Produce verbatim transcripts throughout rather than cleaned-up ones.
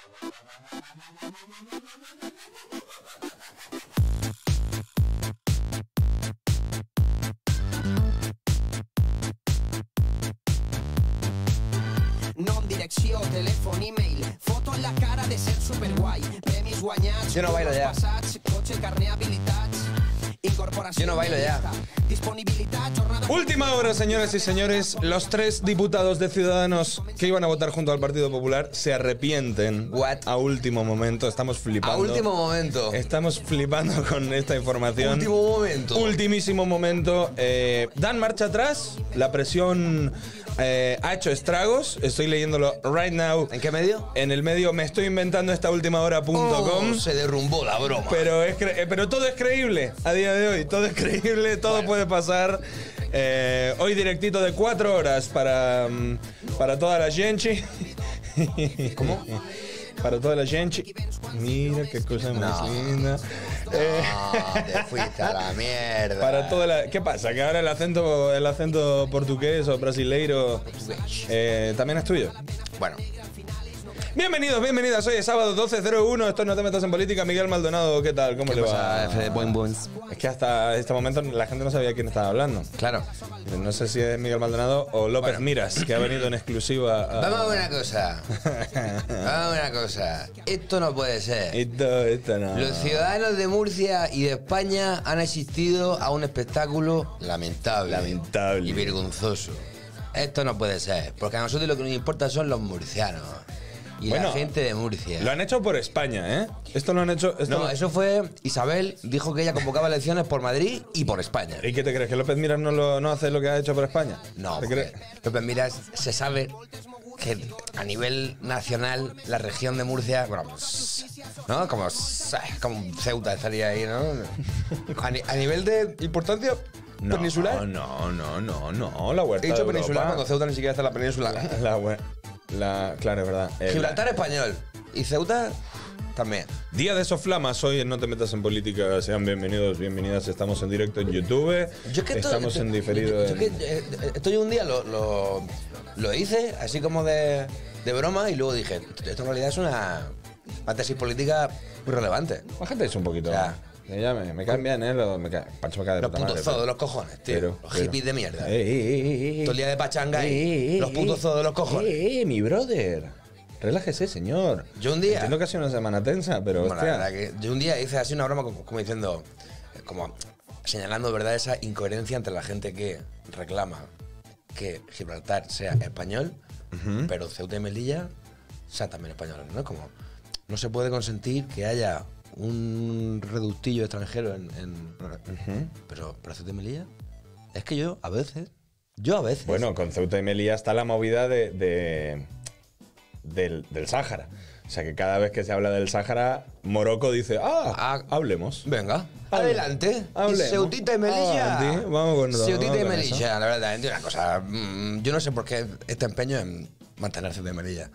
Nom, direcció, telèfon, e-mail, foto en la cara de ser superguai, premis guanyats, yo no bailo ya. passats, cotxe, carnet, habilitats, incorporació... Yo no bailo ya. Disponibilitat, jornada... Última hora, señoras y señores. Los tres diputados de Ciudadanos que iban a votar junto al Partido Popular se arrepienten. What? A último momento. Estamos flipando. A último momento. Estamos flipando con esta información. Último momento. Ultimísimo momento. Eh, dan marcha atrás. La presión eh, ha hecho estragos. Estoy leyéndolo right now. ¿En qué medio? En el medio me estoy inventando esta última hora punto com. Oh, se derrumbó la broma. Pero, es cre- eh, pero todo es creíble a día de hoy. Todo es creíble, todo Bueno. puede pasar. Eh, hoy directito de cuatro horas para, mm, para toda la gente. ¿Cómo? Para toda la gente. Mira qué cosa más No. linda. Eh, No, te fuiste a la mierda. para toda la. ¿Qué pasa? Que ahora el acento, el acento portugués o brasileiro eh, también es tuyo. Bueno, Bienvenidos, bienvenidas. Hoy es sábado doce cero uno. Esto es No Te Metas en Política. Miguel Maldonado, ¿qué tal? ¿Cómo ¿qué le pasa, va? Fede Buen Buns? Es que hasta este momento la gente no sabía quién estaba hablando. Claro. No sé si es Miguel Maldonado o López Bueno. Miras, que ha venido en exclusiva a... Vamos a ver una cosa. Vamos a ver una cosa. Esto no puede ser. Esto, esto no. Los ciudadanos de Murcia y de España han asistido a un espectáculo lamentable. Lamentable. Y vergonzoso. Esto no puede ser. Porque a nosotros lo que nos importa son los murcianos. Y Bueno, la gente de Murcia. Lo han hecho por España, ¿eh? Esto lo han hecho... Esto No, lo- eso fue. Isabel dijo que ella convocaba elecciones por Madrid y por España. ¿Y qué te crees? ¿Que López Miras no, lo, no hace lo que ha hecho por España? No, ¿Te porque, crees? López Miras se sabe que a nivel nacional la región de Murcia, bueno, pues, ¿no? Como, como Ceuta estaría ahí, ¿no? A, ni- a nivel de importancia No, peninsular. no, no, no, no. La huerta He dicho de peninsular Europa. cuando Ceuta ni siquiera está en la península. La, hue- la Claro, es verdad. Eh, Gibraltar español y Ceuta también. Día de Soflamas, hoy en No Te Metas en Política. Sean bienvenidos, bienvenidas. Estamos en directo en YouTube. Yo es que esto- Estamos en diferido. Yo, yo en- que, eh, estoy un día lo, lo, lo hice así como de, de broma y luego dije, esto en realidad es una, una tesis política muy relevante. Bájate un poquito. Ya. Que ya me, me caen bien, ¿eh? Lo- me cae, Pancho me cae de Los puta putos madre, zodos de pero- los cojones, tío. pero- los pero- hippies de mierda. Eh, eh, eh, eh, Todo el día de pachanga y eh, eh, los putos eh, zodos de los cojones. Eh, eh, mi brother. Relájese, señor. Yo un día- Entiendo que ha sido una semana tensa, pero Bueno, la hostia. verdad que yo un día hice así una broma como, como diciendo, como señalando, ¿verdad?, esa incoherencia entre la gente que reclama que Gibraltar sea español, pero Ceuta y Melilla sean también españoles, ¿no? Como no se puede consentir que haya un reductillo extranjero en... en- pero, pero Ceuta y Melilla, es que yo a veces, yo a veces... Bueno, con Ceuta y Melilla está la movida de, de- del, del Sáhara. O sea que cada vez que se habla del Sáhara, Morocco dice, ah, Ah, hablemos. Venga, Hablemos. adelante. Hablemos. Y Ceutita y Melilla. Adelante. Vamos con- Ceutita vamos y con Melilla, la verdad, una cosa. mm, Yo no sé por qué este empeño en mantener Ceuta y Melilla.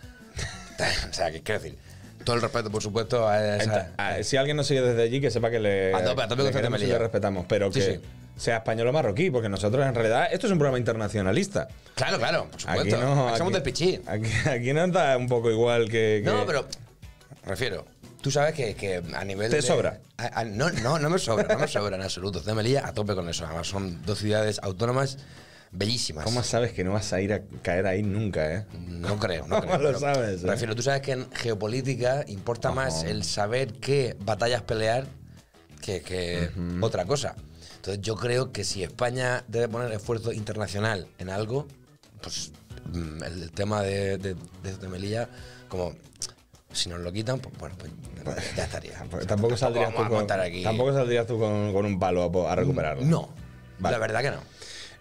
O sea, que quiero decir, todo el respeto, por supuesto, a esa. Ah, si alguien nos sigue desde allí, que sepa que le, A tope, a tope le con Ceuta y queremos y Melilla. le respetamos, pero Sí, que sí. sea español o marroquí, porque nosotros en realidad, esto es un programa internacionalista. Claro, claro, por supuesto. Aquí no, Aquí somos aquí- del pichín. Aquí, aquí no está un poco igual que... que- No, pero. Refiero. Tú sabes que, que a nivel. ¿Te de- sobra? a- a- no, no, no me sobra, no me sobra en absoluto. Ceuta y Melilla a tope con eso. Además, son dos ciudades autónomas bellísimas. ¿Cómo sabes que no vas a ir a caer ahí nunca, eh? No creo, no ¿Cómo creo. lo pero sabes, eh? Refiero, tú sabes que en geopolítica importa más el saber qué batallas pelear que, que otra cosa. Entonces yo creo que si España debe poner esfuerzo internacional en algo, pues mm, el, el tema de, de, de, de Melilla, como si nos lo quitan, pues bueno, pues ya estaría. Porque tampoco, saldrías tú vamos a con, montar aquí. tampoco saldrías tú con, con un palo a, po- a recuperarlo. No, Vale. la verdad que no.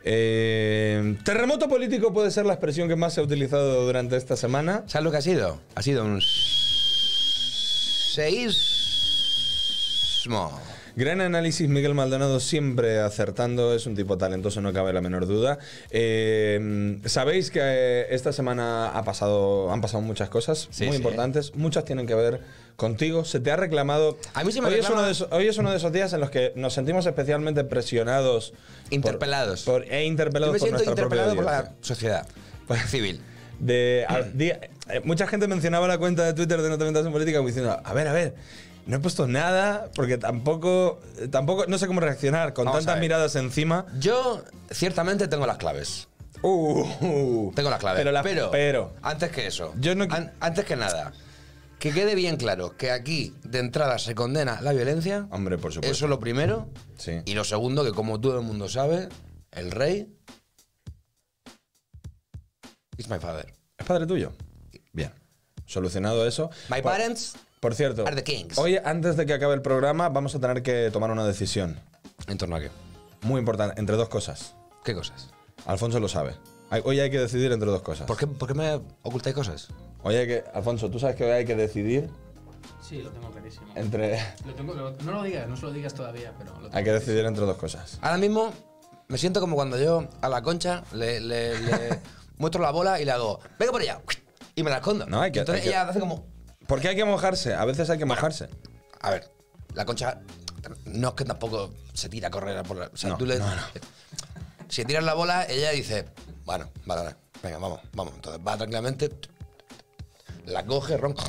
Eh, terremoto político puede ser la expresión que más se ha utilizado durante esta semana. ¿Sabes lo que ha sido? Ha sido un seísmo. Gran análisis, Miguel Maldonado, siempre acertando, es un tipo talentoso, no cabe la menor duda. Eh, Sabéis que eh, esta semana ha pasado, han pasado muchas cosas Sí, muy sí. importantes, muchas tienen que ver contigo, se te ha reclamado... A mí se me hoy, reclama- es uno de esos, hoy es uno de esos días en los que nos sentimos especialmente presionados. por- Interpelados. por- e interpelados Yo me por siento nuestra propia interpelado por audiencia. la sociedad civil. De, a- di- eh, mucha gente mencionaba la cuenta de Twitter de No te metas en política como diciendo, a ver, a ver, no he puesto nada porque tampoco, tampoco no sé cómo reaccionar con Vamos a tantas ver. miradas encima. Yo, ciertamente, tengo las claves. Uh, Tengo las claves. Pero, la- pero, pero antes que eso, Yo no qui- an- antes que nada, que quede bien claro que aquí, de entrada, se condena la violencia. Hombre, por supuesto. Eso es lo primero. Sí. Y lo segundo, que como todo el mundo sabe, el rey is my father. ¿Es padre tuyo? Bien. Solucionado eso. My Por- parents Por cierto, are the kings. hoy, antes de que acabe el programa, vamos a tener que tomar una decisión ¿En torno a qué? muy importante, entre dos cosas. ¿Qué cosas? Alfonso lo sabe. Hay- Hoy hay que decidir entre dos cosas. ¿Por qué, por qué me ocultáis cosas? Hoy hay que, Alfonso, tú sabes que hoy hay que decidir Sí, lo tengo clarísimo. entre, Lo tengo- lo- no lo digas, no se lo digas todavía, pero lo tengo hay que decidir entre dos cosas. Ahora mismo me siento como cuando yo a la Concha le, le- le muestro la bola y le hago, venga por allá, y me la escondo. No, hay que- Y entonces hay que- ella hace como, ¿Por qué hay que mojarse? A veces hay que mojarse. a ver, la Concha no es que tampoco se tira a correr por la... O sea, No, tú le... no, no. Si tiras la bola, ella dice, bueno, vale, vale, venga, vamos, vamos. Entonces va tranquilamente, la coge, ronca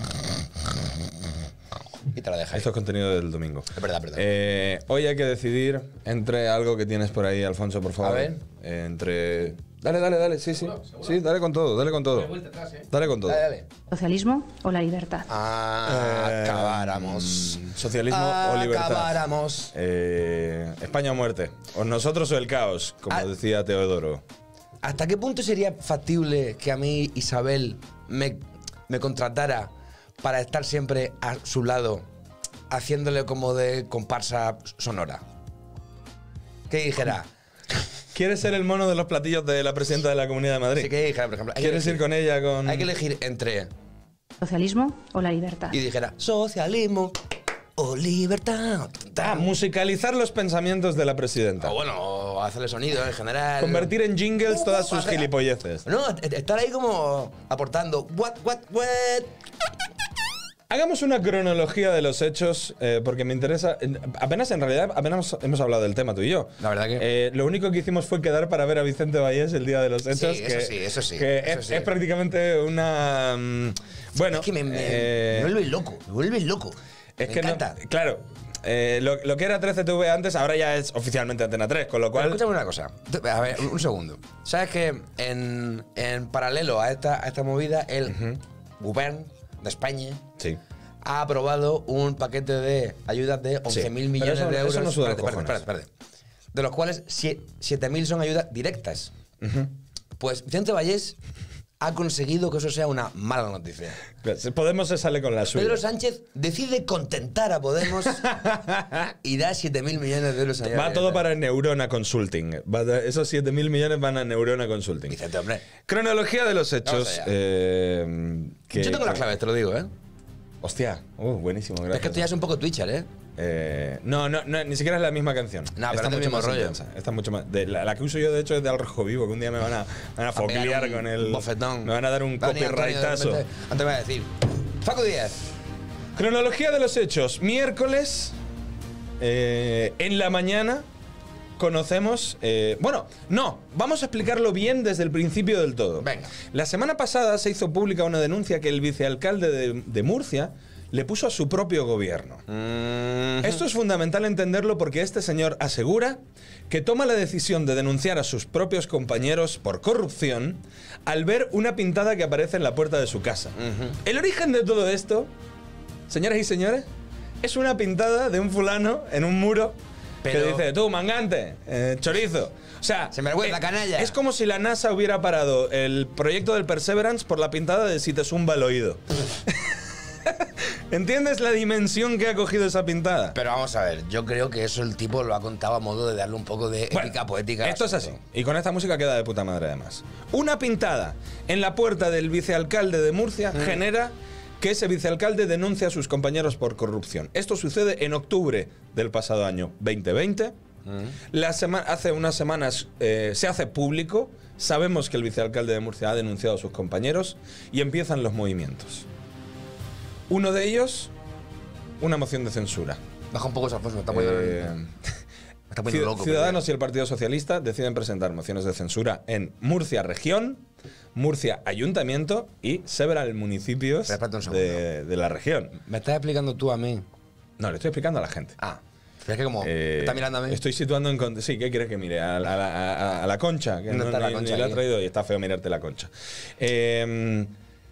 y te la deja ahí. Esto es contenido del domingo. Es verdad, es verdad. Eh, hoy hay que decidir entre algo que tienes por ahí, Alfonso, por favor. A ver. Eh, entre. Dale, dale, dale, sí, sí. Sí, dale con todo, dale con todo. vuelta atrás, ¿eh? Dale con todo. Dale, dale. ¿Socialismo o la libertad? Ah, Eh, acabáramos. mm, Socialismo o libertad. Acabáramos. Eh, España o muerte. O nosotros o el caos, como Ah. decía Teodoro. ¿Hasta qué punto sería factible que a mí Isabel me, me contratara para estar siempre a su lado, haciéndole como de comparsa sonora? Que dijera, ¿Quieres ser el mono de los platillos de la presidenta de la Comunidad de Madrid? sí, que dijera, por ejemplo, hay que ¿Quieres ir elegir- con ella con.? Hay que elegir entre. ¿Socialismo o la libertad? Y dijera, socialismo o libertad. Ah, musicalizar los pensamientos de la presidenta. O bueno, o hacerle sonido en general. Convertir en jingles todas sus Hacer- gilipolleces. No, estar ahí como aportando. What, what, what. Hagamos una cronología de los hechos, eh, porque me interesa. eh, Apenas, en realidad, apenas hemos hablado del tema tú y yo. La verdad que- Eh, lo único que hicimos fue quedar para ver a Vicente Vallés el día de los hechos. Sí, que, eso sí, eso sí, que eso es, sí. es prácticamente una. mm, bueno. Es que me, me- eh, me vuelve loco, me vuelve loco. es me que no- encanta. claro. eh, lo, lo que era trece T V antes, ahora ya es oficialmente Antena tres, con lo Pero cual. escúchame una cosa. Tú- A ver, un segundo. ¿Sabes que en, en paralelo a esta, a esta movida, el gobierno de España Sí. ha aprobado un paquete de ayudas de once mil pero millones eso- de eso euros? no suda los Espérate, espérate, cojones. espérate, espérate. De los cuales siete mil son ayudas directas. Pues Vicente Vallés ha conseguido que eso sea una mala noticia. Podemos se sale con la suya. Pedro Sánchez decide contentar a Podemos y da siete mil millones de euros a Va todo para Neurona Consulting. Va de- esos siete mil millones van a Neurona Consulting. Vicente, hombre. Cronología de los hechos. Vamos allá. eh, que- Yo tengo las claves, te lo digo, ¿eh? Hostia, uh, buenísimo, gracias. Es que esto ya es un poco Twitcher, ¿eh? Eh, no, no, no, ni siquiera es la misma canción. No, pero Está es del mucho mismo más rollo. intensa. Está mucho más. de- la, la que uso yo, de hecho, es de Al Rojo Vivo, que un día me van a, me van a Va a pegar foclear un con el. bofetón. Me van a dar un Va a venir Antonio de copyrightazo. repente, Antes me va a decir, Facu Díaz. Cronología de los hechos. Miércoles, eh, en la mañana, conocemos. eh, bueno, no, vamos a explicarlo bien desde el principio del todo. Venga. La semana pasada se hizo pública una denuncia que el vicealcalde de, de Murcia le puso a su propio gobierno. Esto es fundamental entenderlo porque este señor asegura que toma la decisión de denunciar a sus propios compañeros por corrupción al ver una pintada que aparece en la puerta de su casa. El origen de todo esto, señoras y señores, es una pintada de un fulano en un muro Pero- que dice, tú, mangante, eh, chorizo. O sea, Sinvergüenza, eh, canalla. es como si la NASA hubiera parado el proyecto del Perseverance por la pintada de si te zumba el oído. ¿Entiendes la dimensión que ha cogido esa pintada? Pero vamos a ver, yo creo que eso el tipo lo ha contado a modo de darle un poco de Bueno, épica poética. al Esto es así. asunto. Y con esta música queda de puta madre además. Una pintada en la puerta del vicealcalde de Murcia Mm. genera que ese vicealcalde denuncie a sus compañeros por corrupción. Esto sucede en octubre del pasado año veinte veinte. Mm. La sema- hace unas semanas eh, se hace público. Sabemos que el vicealcalde de Murcia ha denunciado a sus compañeros y empiezan los movimientos. Uno de ellos, una moción de censura. Baja un poco ese Alfonso, está muy Eh, está poniendo Ciud- loco. Ciudadanos y el Partido Socialista deciden presentar mociones de censura en Murcia Región, Murcia Ayuntamiento y several municipios Pero espérate un segundo. de, de la región. ¿Me estás explicando tú a mí? No, le estoy explicando a la gente. Ah, pero es que como Eh, me está mirando a mí. Estoy situando en... con- Sí, ¿qué quieres que mire? A, la- a la- a- a la concha. Que No está la ni- concha ni la he aquí. traído y está feo mirarte la concha. Eh,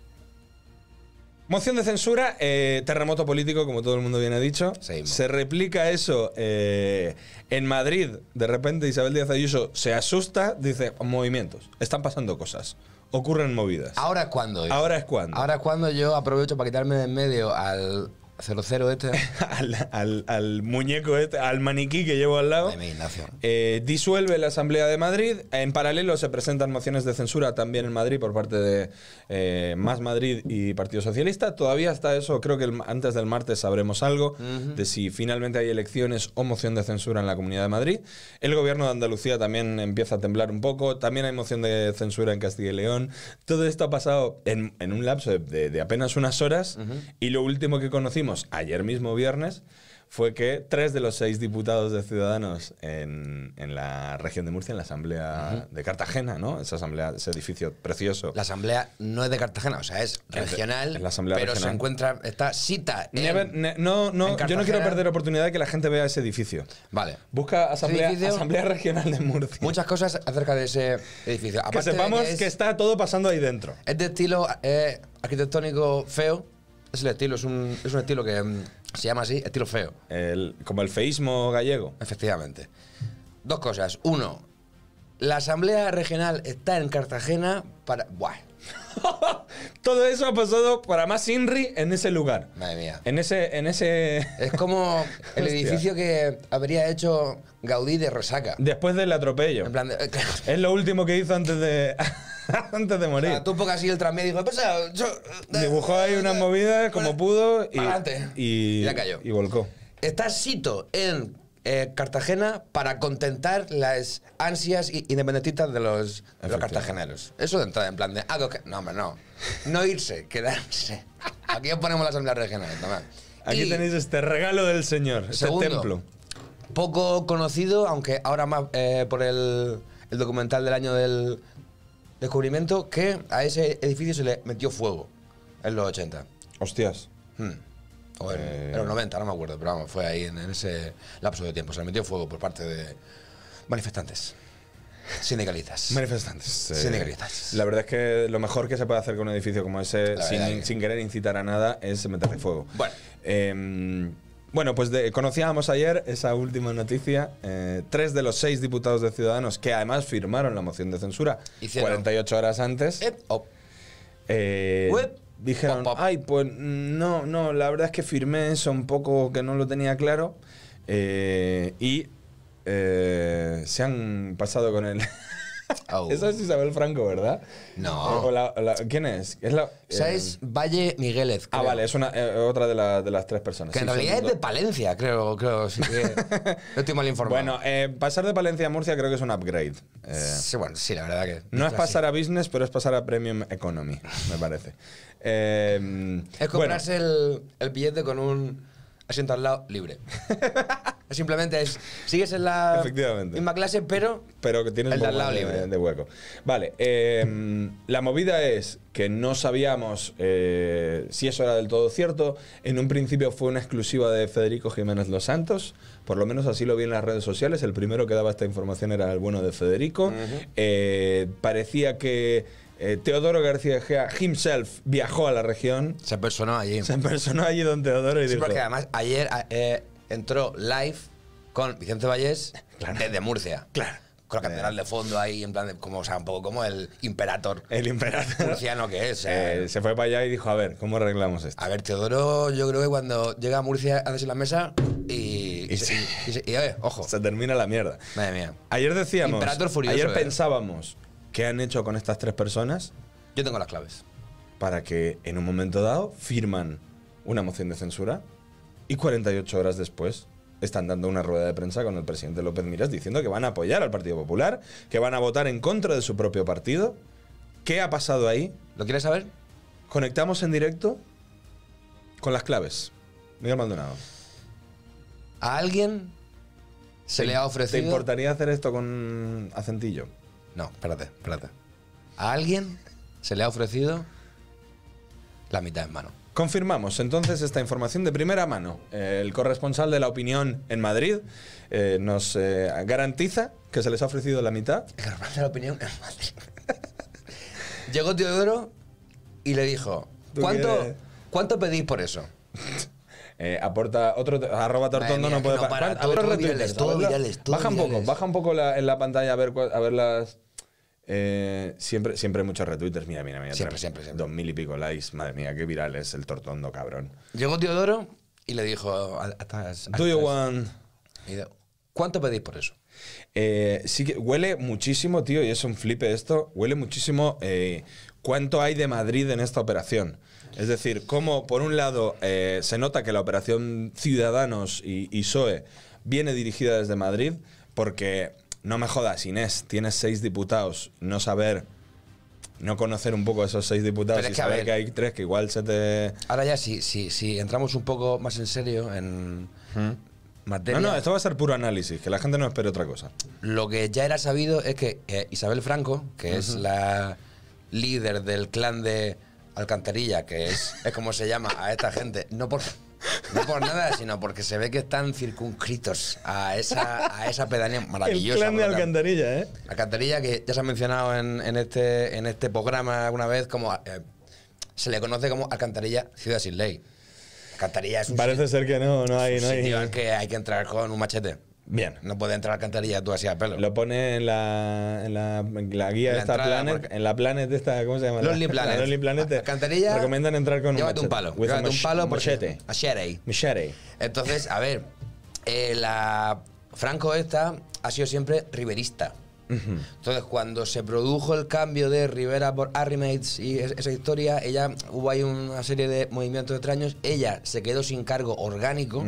moción de censura, eh, terremoto político, como todo el mundo bien ha dicho. Seguimos. Se replica eso eh, en Madrid. De repente Isabel Díaz Ayuso se asusta, dice, movimientos, están pasando cosas, ocurren movidas. Ahora es cuando. hijo. Ahora es cuando. Ahora es cuando yo aprovecho para quitarme de en medio al cero cero este. al, al- al muñeco este, al maniquí que llevo al lado. De mi Ignacio. Eh, disuelve la Asamblea de Madrid. En paralelo se presentan mociones de censura también en Madrid por parte de eh, Más Madrid y Partido Socialista. Todavía está eso, creo que el- antes del martes sabremos algo de si finalmente hay elecciones o moción de censura en la Comunidad de Madrid. El gobierno de Andalucía también empieza a temblar un poco. También hay moción de censura en Castilla y León. Todo esto ha pasado en, en un lapso de, de- de apenas unas horas. Y lo último que conocimos ayer mismo viernes fue que tres de los seis diputados de Ciudadanos en, en la región de Murcia, en la Asamblea de Cartagena, ¿no? Esa asamblea, ese edificio precioso. La asamblea no es de Cartagena, o sea, es de- regional, es la asamblea pero regional. se encuentra, está cita en... Never- ne- no, no, en yo no quiero Cartagena. perder oportunidad de que la gente vea ese edificio. Vale. Busca asamblea, edificio- asamblea Regional de Murcia. Muchas cosas acerca de ese edificio. que Aparte de sepamos que, es, está todo pasando ahí dentro. es de estilo eh, arquitectónico feo. Es el estilo, es un, es un estilo que mm, se llama así, estilo feo. El- como el feísmo gallego. Efectivamente. Dos cosas. Uno, la asamblea regional está en Cartagena para... Buah, Todo eso ha pasado para más Inri en ese lugar. madre mía. En ese, en ese. Es como el Hostia. edificio que habría hecho Gaudí de resaca. Después del atropello. En plan de... Es lo último que hizo antes de. antes de O morir. sea, tú pongas así el tranvía y dijo, pues, eh, yo, eh, Dibujó ahí unas movidas como pudo y. Pa'lante. Y, Y ya cayó. y volcó. Está Sito en eh, Cartagena para contentar las ansias i- independentistas de los, de los Efectivamente. cartageneros. Eso de entrada, en plan de algo que. No, hombre, no. No irse, quedarse. Aquí os ponemos la asamblea regional. Toma. Aquí Y, tenéis este regalo del Señor, este segundo, templo. Poco conocido, aunque ahora más eh, por el, el documental del año del descubrimiento, que a ese edificio se le metió fuego en los ochenta. Hostias. Hmm. O en, Eh. en los noventa, no me acuerdo, pero vamos, fue ahí en, en ese lapso de tiempo. Se le metió fuego por parte de manifestantes, sindicalistas. Manifestantes. eh, Sindicalistas. La verdad es que lo mejor que se puede hacer con un edificio como ese, La verdad sin, que- sin querer incitar a nada, es meterle fuego. Bueno. Eh, bueno, pues de- conocíamos ayer esa última noticia. eh, tres de los seis diputados de Ciudadanos, que además firmaron la moción de censura Hicieron- cuarenta y ocho horas antes, Eh, oh, eh, Uep. dijeron, Pop, pop. ay, pues no, no, la verdad es que firmé eso un poco que no lo tenía claro. eh, y eh, se han pasado con el... oh. Esa es Isabel Franco, ¿verdad? No. O la- o la- ¿Quién es? Es la, O sea, eh, es Valle Migueles. Ah, creo. vale, es una, eh, otra de, la- de las tres personas. Que en Sí, son realidad es dos. de Palencia, creo, creo. Sí, que no estoy mal informado. Bueno, eh, pasar de Palencia a Murcia creo que es un upgrade. Eh, sí, bueno, sí, la verdad que. no es así. pasar a business, pero es pasar a premium economy, me parece. Eh, Es comprarse el, el billete con un asiento al lado libre. Simplemente es. Sigues en la Efectivamente. misma clase, pero. pero que tienes El un de poco al lado de, libre. de hueco. Vale, eh, la movida es que no sabíamos eh, si eso era del todo cierto. En un principio fue una exclusiva de Federico Jiménez Los Santos, por lo menos así lo vi en las redes sociales. El primero que daba esta información era el bueno de Federico. Eh, parecía que eh, Teodoro García Egea himself viajó a la región, Se personó allí. se personó allí don Teodoro y Sí, dijo... porque además ayer eh, entró live con Vicente Vallés desde Murcia. Claro. Con la catedral de fondo ahí, en plan, de, como, o sea, un poco como el imperator El imperador murciano que es. o sea, eh, se fue para allá y dijo, a ver, ¿cómo arreglamos esto? A ver, Teodoro, yo creo que cuando llega a Murcia hace la mesa y. Y Y, se- se- y se- y, a ver, ojo. Se termina la mierda. Madre mía. Ayer decíamos, Imperator furioso, ayer eh. pensábamos qué han hecho con estas tres personas Yo tengo las claves. para que en un momento dado firman una moción de censura y cuarenta y ocho horas después están dando una rueda de prensa con el presidente López Miras diciendo que van a apoyar al Partido Popular, que van a votar en contra de su propio partido. ¿Qué ha pasado ahí? ¿Lo quieres saber? Conectamos en directo con las claves. Miguel Maldonado. A alguien se le ha ¿Te ofrecido... importaría hacer esto con acentillo? No, espérate, espérate. A alguien se le ha ofrecido la mitad en mano. Confirmamos entonces esta información de primera mano. Eh, el corresponsal de La Opinión en Madrid eh, nos eh, garantiza que se les ha ofrecido la mitad. El que representa la opinión en Madrid. Llegó Teodoro y le dijo, ¿Tú ¿cuánto, quieres? ¿cuánto pedís por eso? Eh, aporta otro arroba tortondo Madre mía, no puede que no pa- para, ¿cuánto? todo- A ver, todo retweets, virales, a todo ver la- virales, todo baja un poco, virales. baja un poco la- en la pantalla a ver, cua- a ver las. Eh, siempre, siempre hay muchos retweeters. Mira, mira, mira. Siempre, tres- siempre, siempre. Dos mil y pico likes. Madre mía, qué viral es el tortondo, cabrón. Llegó Teodoro y le dijo... a- a- a- a- Do you want? y dijo, ¿cuánto pedís por eso? Eh, sí que huele muchísimo, tío, y es un flipe esto. Huele muchísimo eh, cuánto hay de Madrid en esta operación. Es decir, cómo por un lado eh, se nota que la operación Ciudadanos y, y P S O E viene dirigida desde Madrid, porque no me jodas, Inés, tienes seis diputados, no saber, no conocer un poco a esos seis diputados Pero es y que, a saber ver, que hay tres que igual se te... Ahora ya, si, si, si entramos un poco más en serio en materia... No, no, esto va a ser puro análisis, que la gente no espere otra cosa. Lo que ya era sabido es que eh, Isabel Franco, que es la líder del clan de Alcantarilla, que es, es como se llama a esta gente, no por, no por nada, sino porque se ve que están circunscritos a esa, a esa pedanía maravillosa. El clan de por acá. Alcantarilla, ¿eh? Alcantarilla, que ya se ha mencionado en, en, este, en este programa alguna vez, como eh, se le conoce como Alcantarilla Ciudad Sin Ley. Alcantarilla es un, Parece sit- ser que no, no hay... un No hay... sitio al que hay que entrar con un machete. Bien. No puede entrar a Alcantarilla tú así a pelo. Lo pone en la, en la, en la guía En de la esta entrada, Planet, porque- en la Planet esta, ¿cómo se llama? Lonely La- Planet. La Lonely Planet. te Alcantarilla, recomiendan entrar con un llévate un machete. palo. With a Llévate un mach- palo porque- machete. Machete. Machete. Entonces, a ver, eh, la Franco esta ha sido siempre riverista. Entonces, cuando se produjo el cambio de Rivera por Arrimates y es- esa historia, ella hubo ahí una serie de movimientos extraños. Ella se quedó sin cargo orgánico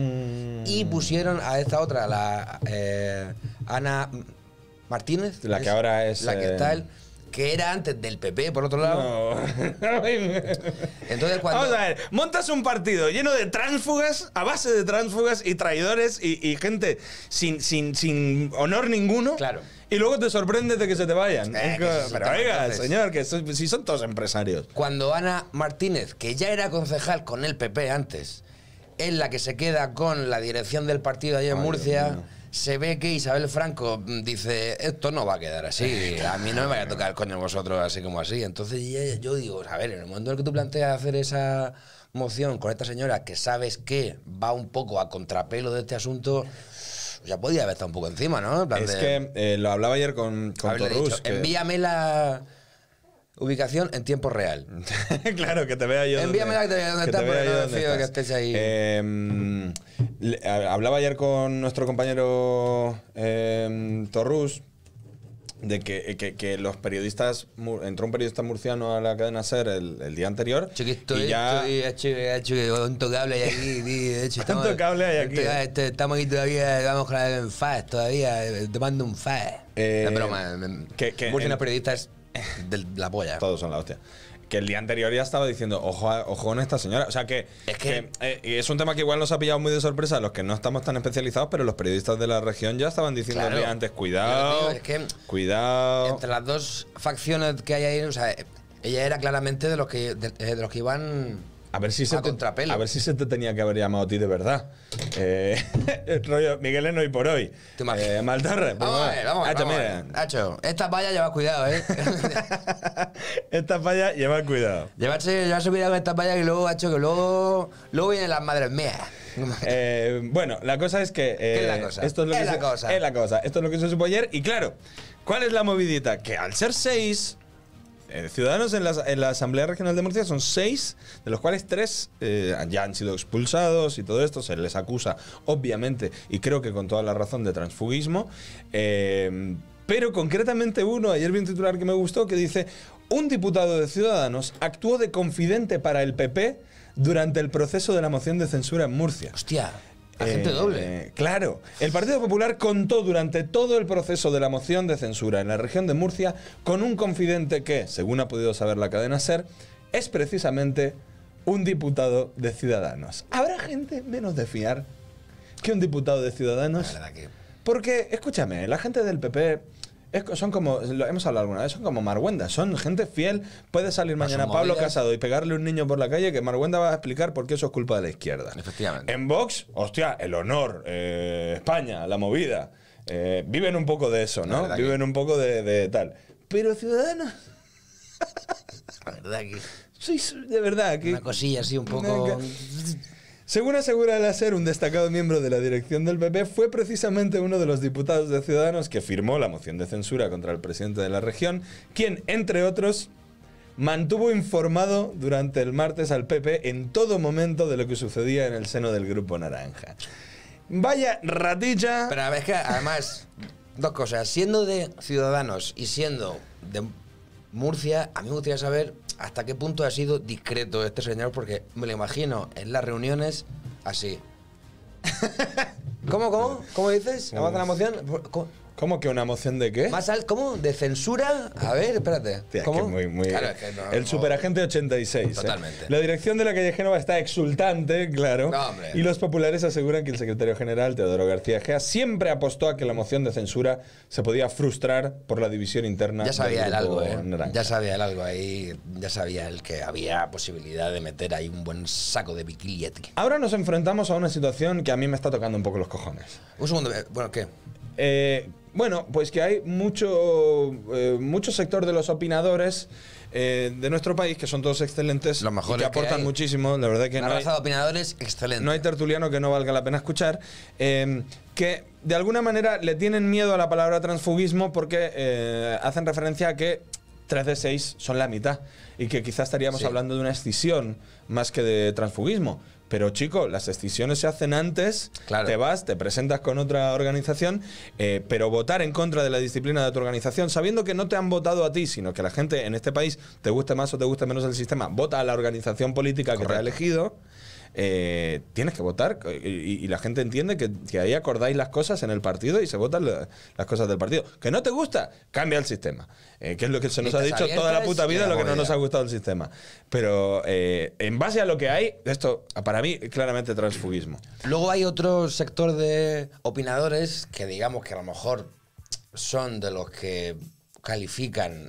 Mm. y pusieron a esta otra, la eh, Ana Martínez. La que es ahora es, La que eh, está el, que era antes del P P, por otro lado. No. Entonces, cuando. Vamos a ver, montas un partido lleno de tránsfugas, a base de tránsfugas y traidores y, y gente sin, sin, sin honor ninguno. Claro. Y luego te sorprendes de que se te vayan. Eh, Es que como, eso es pero otro tema, oiga, entonces. señor, que so- si son todos empresarios. Cuando Ana Martínez, que ya era concejal con el P P antes, es la que se queda con la dirección del partido allá en Ay, Murcia, Dios mío. se ve que Isabel Franco mm, dice, esto no va a quedar así, a mí no me vaya a tocar el coño vosotros así como así. Entonces ya- yo digo, a ver, en el momento en el que tú planteas hacer esa moción con esta señora que sabes que va un poco a contrapelo de este asunto, ya podía haber estado un poco encima, ¿no? En plan Es de que eh, lo hablaba ayer con, con haberle Torrus. dicho, que- envíame la ubicación en tiempo real. Claro, que te vea yo. Envíame la que te vea dónde que estás, te vea porque yo no dónde decido que estás. estés ahí. Eh, le- a- hablaba ayer con nuestro compañero eh, Torrus de que, que- que los periodistas. mu- Entró un periodista murciano a la cadena SER el, el día anterior. Chiquito, y ya. hecho, hecho, hecho, un tocable hay aquí, di, de hecho, ¿Cuánto estamos- cable hay aquí, este- eh? este, estamos aquí todavía, vamos con la en F A S todavía, eh, tomando un F A S. Eh, es broma, eh, que- que Murcia en- no es periodista, es de la polla. Todos son la hostia. Que el día anterior ya estaba diciendo, ojo, a- ojo con esta señora. O sea que Es que- eh, y es un tema que igual nos ha pillado muy de sorpresa a los que no estamos tan especializados, pero los periodistas de la región ya estaban diciendo Claro. el día antes, Yo cuidado, digo, es que cuidado. Entre las dos facciones que hay ahí, o sea, ella era claramente de los que, de, de los que iban A ver si se a te, contrapelo. a ver si se te tenía que haber llamado a ti de verdad. Eh, el rollo, Miguel, hoy por hoy. ¿Te imaginas? Eh, Maltorre, pues Vamos a bueno. ver, vamos a ver. Hacho, vamos a mira, ver. Hacho, esta valla lleva cuidado, ¿eh? esta falla lleva cuidado. llevarse, llevarse cuidado con esta valla que luego, hacho, que luego, luego vienen las madres mías. Eh, bueno, la cosa es que. eh, ¿Qué es la cosa? Esto es, lo Es que la se- cosa. Es la cosa. Esto es lo que se supo ayer. Y claro, ¿cuál es la movidita? Que al ser seis. eh, ciudadanos en la, en la Asamblea Regional de Murcia son seis, de los cuales tres eh, ya han sido expulsados y todo esto. Se les acusa, obviamente, y creo que con toda la razón, de transfugismo. Eh, pero concretamente uno, ayer vi un titular que me gustó, que dice: un diputado de Ciudadanos actuó de confidente para el P P durante el proceso de la moción de censura en Murcia. Hostia, agente Eh, doble. Claro. El Partido Popular contó durante todo el proceso de la moción de censura en la región de Murcia con un confidente que, según ha podido saber la cadena SER, es precisamente un diputado de Ciudadanos. ¿Habrá gente menos de fiar que un diputado de Ciudadanos? La verdad que Porque, escúchame, la gente del P P es, son como, lo hemos hablado alguna vez, son como Marguenda, son gente fiel. Puede salir mañana Pablo Casado y pegarle un niño por la calle que Marguenda va a explicar por qué eso es culpa de la izquierda. Efectivamente. En Vox, hostia, el honor, eh, España, la movida. Eh, viven un poco de eso, ¿no? Viven que... un poco de, de tal. Pero Ciudadanos... La verdad que... Sí, de verdad que... Una cosilla así un poco... Según asegura el SER, un destacado miembro de la dirección del P P fue precisamente uno de los diputados de Ciudadanos que firmó la moción de censura contra el presidente de la región, quien, entre otros, mantuvo informado durante el martes al P P en todo momento de lo que sucedía en el seno del Grupo Naranja. Vaya ratilla. Pero es que además, dos cosas. Siendo de Ciudadanos y siendo de Murcia, a mí me gustaría saber hasta qué punto ha sido discreto este señor, porque me lo imagino en las reuniones así. ¿Cómo, cómo? ¿Cómo dices? ¿Avanza la moción? ¿Cómo? ¿Cómo que una moción de qué? ¿Más al, ¿Cómo? ¿De censura? A ver, espérate. Tía, ¿Cómo? Es que muy, muy, claro, es que no, el no, superagente ochenta y seis. Totalmente. ¿eh? La dirección de la calle Génova está exultante, claro. No, hombre. Y los populares aseguran que el secretario general, Teodoro García Egea, siempre apostó a que la moción de censura se podía frustrar por la división interna. Ya sabía él algo, ¿eh? Naranja. Ya sabía él algo ahí. Ya sabía él que había posibilidad de meter ahí un buen saco de biclietti. Ahora nos enfrentamos a una situación que a mí me está tocando un poco los cojones. Un segundo. Bueno, ¿qué? Eh, bueno, pues que hay mucho, eh, mucho sector de los opinadores eh, de nuestro país que son todos excelentes, Los mejores y que aportan que hay. muchísimo. La verdad que Una no hay, raza de opinadores excelente. no hay tertuliano que no valga la pena escuchar. Eh, que de alguna manera le tienen miedo a la palabra transfugismo porque eh, hacen referencia a que tres de seis son la mitad y que quizás estaríamos Sí. hablando de una escisión más que de transfugismo. Pero, chico, las excisiones se hacen antes, Claro. te vas, te presentas con otra organización, eh, pero votar en contra de la disciplina de tu organización, sabiendo que no te han votado a ti, sino que la gente en este país, te guste más o te guste menos el sistema, vota a la organización política que te ha Correcto. elegido, eh, tienes que votar. Y, y la gente entiende que, que ahí acordáis las cosas en el partido y se votan la- las cosas del partido. ¿Que no te gusta? Cambia el sistema. Eh, que es lo que se nos ha Listas dicho toda la abiertas puta y vida, la lo que no movida. nos ha gustado el sistema. Pero eh, en base a lo que hay, esto, para mí, claramente transfugismo. Luego hay otro sector de opinadores que digamos que a lo mejor son de los que califican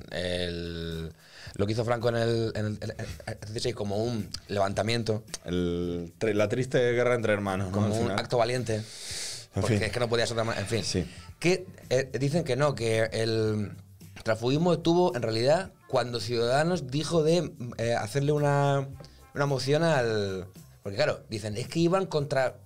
el, lo que hizo Franco en el, en el, el- el dieciséis como un levantamiento, El- tri- la triste guerra entre hermanos, ¿no? como Al un final. acto valiente. En Porque fin. es que no podía ser otra manera. En fin. Sí. Que eh, dicen que no, que el transfugismo estuvo en realidad cuando Ciudadanos dijo de eh, hacerle una, una moción al. Porque claro, dicen, es que iban contra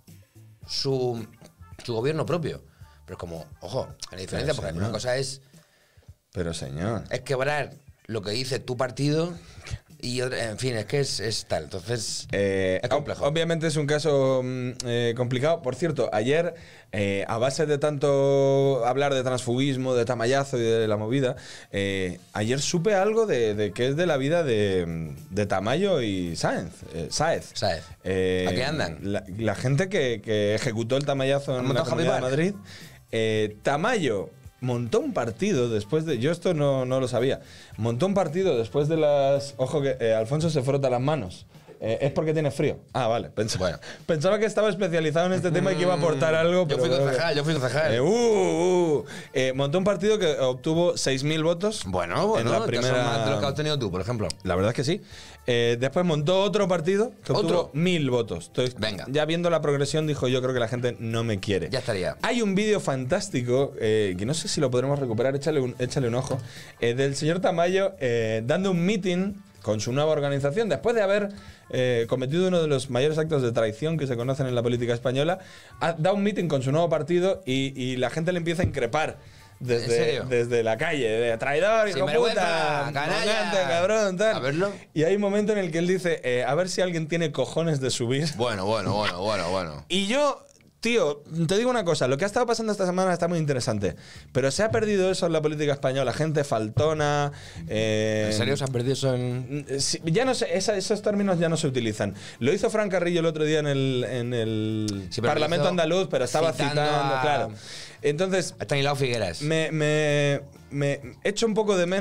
su, su gobierno propio. Pero es como, ojo, hay una diferencia, Pero, porque señor. una cosa es, Pero, señor. es quebrar lo que dice tu partido y otra, en fin, es que es, es tal. Entonces, Eh, es complejo. ob- Obviamente es un caso mm, eh, complicado. Por cierto, ayer, eh, a base de tanto hablar de transfugismo, de Tamayazo y de la movida, eh, ayer supe algo de, de qué es de la vida de, de Tamayo y Sáenz. eh, Sáez. Sáez. Eh, ¿A qué andan? La, la gente que, que ejecutó el Tamayazo ¿Han en la montado Comunidad de Happy Madrid. Eh, Tamayo montó un partido después de... Yo esto no, no lo sabía. Montó un partido después de las... Ojo que eh, Alfonso se frota las manos. Eh, es porque tiene frío. Ah, vale. Pensaba, Bueno. pensaba que estaba especializado en este tema y que iba a aportar algo. Yo pero fui creo que- concejal, yo fui concejal. Eh, uh, uh. Eh, montó un partido que obtuvo seis mil votos. Bueno, bueno, en la que son primera... más de lo que has tenido tú, por ejemplo. La verdad es que sí. Eh, después montó otro partido que obtuvo ¿Otro? mil votos. Entonces, Venga. ya viendo la progresión, dijo: yo creo que la gente no me quiere. Ya estaría. Hay un vídeo fantástico, eh, que no sé si lo podremos recuperar, échale un, échale un ojo, eh, del señor Tamayo eh, dando un meeting con su nueva organización, después de haber eh, cometido uno de los mayores actos de traición que se conocen en la política española. Ha, da un meeting con su nuevo partido y, y la gente le empieza a increpar. ¿En Desde, serio? desde la calle, de traidor, hijo Sinvergüenza, puta, canalla. arrogante, cabrón, tal. A verlo. Y hay un momento en el que él dice, eh, a ver si alguien tiene cojones de subir. Bueno, bueno, bueno, bueno, bueno. Y yo, tío, te digo una cosa, lo que ha estado pasando esta semana está muy interesante, pero se ha perdido eso en la política española, gente faltona. eh, ¿En serio se han perdido eso en...? Sí, ya no sé, esa- esos términos ya no se utilizan. Lo hizo Fran Carrillo el otro día en el, en el Sí, pero lo Parlamento hizo andaluz, pero estaba citando citando, a- claro. Entonces, Están hilado Figueras. me, me, me echo un poco de menos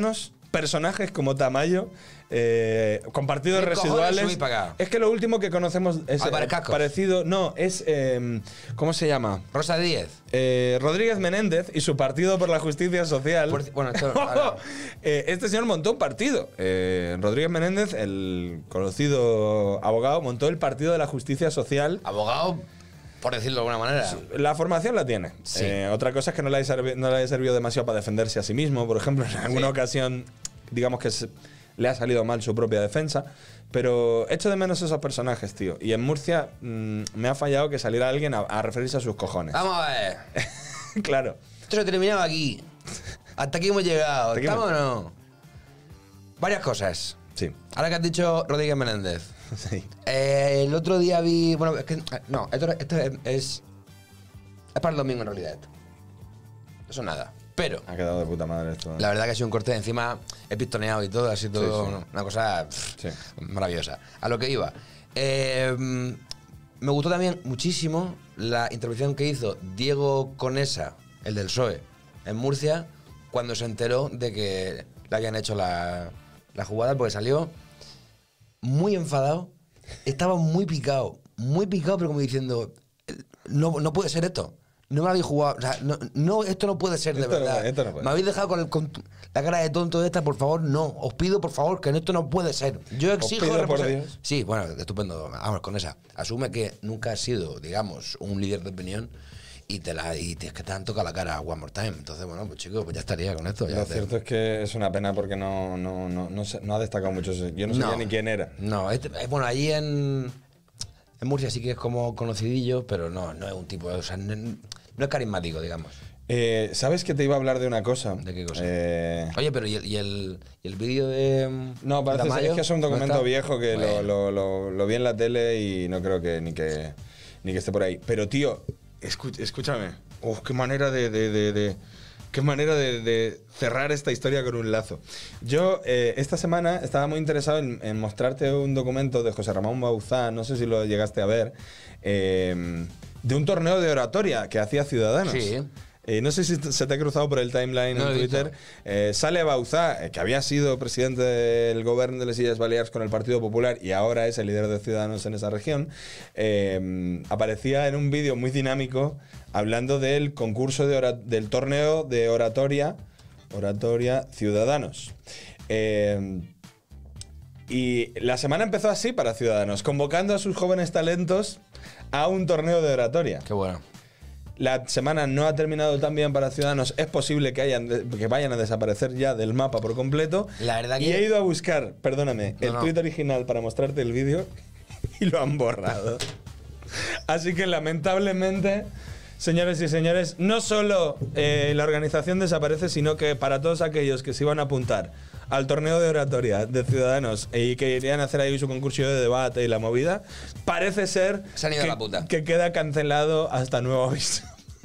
personajes como Tamayo, eh, con partidos ¿Qué cojones residuales. subí para acá? Es que lo último que conocemos es Álvarez eh, Cascos. parecido. No, es. eh, ¿Cómo se llama? Rosa Díez. Eh, Rodríguez Menéndez y su partido por la justicia social. Por- bueno, esto- ahora- Eh, este señor montó un partido. Eh, Rodríguez Menéndez, el conocido abogado, montó el partido de la justicia social. Abogado, por decirlo de alguna manera. La formación la tiene. Sí. Eh, otra cosa es que no le, haya servi- no le haya servido demasiado para defenderse a sí mismo. Por ejemplo, en alguna Sí. ocasión, digamos que se- le ha salido mal su propia defensa. Pero echo de menos esos personajes, tío. Y en Murcia mm, me ha fallado que saliera alguien a, a referirse a sus cojones. Vamos a ver. Claro. Esto se terminaba aquí. Hasta aquí hemos llegado. Hasta aquí ¿Estamos o hemos- no? Varias cosas. Sí. Ahora que has dicho Rodríguez Menéndez. Sí. Eh, el otro día vi. Bueno, es que. eh, No, esto, esto es, es. es para el domingo en realidad. Esto. Eso nada. Pero. Ha quedado de puta madre esto. ¿eh? La verdad que ha sido un corte encima epistoneado y todo, así todo, Sí, sí. una cosa pff, Sí. maravillosa. A lo que iba. Eh, me gustó también muchísimo la intervención que hizo Diego Conesa, el del P S O E, en Murcia, cuando se enteró de que le habían hecho la, la jugada, porque salió muy enfadado, estaba muy picado, muy picado, pero como diciendo, no, no puede ser esto. No me habéis jugado, o sea, no, no, esto no puede ser de Esto no verdad. puede, esto no puede. Me habéis dejado con, el- con la cara de tonto esta, por favor, no. Os pido, por favor, que esto no puede ser. Yo exijo pido por responsa- Dios. Sí, bueno, estupendo. Vamos con esa. Asume que nunca has sido, digamos, un líder de opinión y te la y te, es que te han tocado la cara one more time. Entonces, bueno, pues chicos, pues ya estaría con esto. Ya Lo te- cierto es que es una pena porque no, no, no, no, se- no ha destacado mucho. Yo no sabía ni quién era. No, este- eh, bueno, allí en, en Murcia sí que es como conocidillo, pero no, no es un tipo, o sea, no, no es carismático, digamos. Eh, ¿Sabes que te iba a hablar de una cosa? ¿De qué cosa? Eh, Oye, pero ¿y el, y el, y el vídeo de. no, parece ser- Tamayo? es que es un ¿Dónde documento está? viejo que lo- Bueno. lo, lo, lo vi en la tele y no creo que ni que, ni que esté por ahí. Pero, tío, escu- escúchame. Uf, qué manera de... de- de- de- qué manera de, de cerrar esta historia con un lazo. Yo eh, esta semana estaba muy interesado en, en mostrarte un documento de José Ramón Bauzá, no sé si lo llegaste a ver, eh, de un torneo de oratoria que hacía Ciudadanos. Sí. Eh, no sé si se te ha cruzado por el timeline No lo en he Twitter. visto. Eh, sale Bauzá, eh, que había sido presidente del gobierno de las Illes Baleares con el Partido Popular y ahora es el líder de Ciudadanos en esa región. Eh, aparecía en un vídeo muy dinámico hablando del concurso de ora- del torneo de oratoria, oratoria Ciudadanos. Eh, y la semana empezó así para Ciudadanos, convocando a sus jóvenes talentos a un torneo de oratoria. Qué bueno. La semana no ha terminado tan bien para Ciudadanos. Es posible que, hayan de- que vayan a desaparecer ya del mapa por completo. La verdad Y que- he ido a buscar, perdóname, No, el no. tweet original para mostrarte el vídeo y lo han borrado. Así que lamentablemente, señores y señores, no solo eh, la organización desaparece, sino que para todos aquellos que se iban a apuntar al torneo de oratoria de Ciudadanos y que irían a hacer ahí su concurso de debate y la movida, parece ser Se han ido a que, la puta. que queda cancelado hasta nuevo aviso.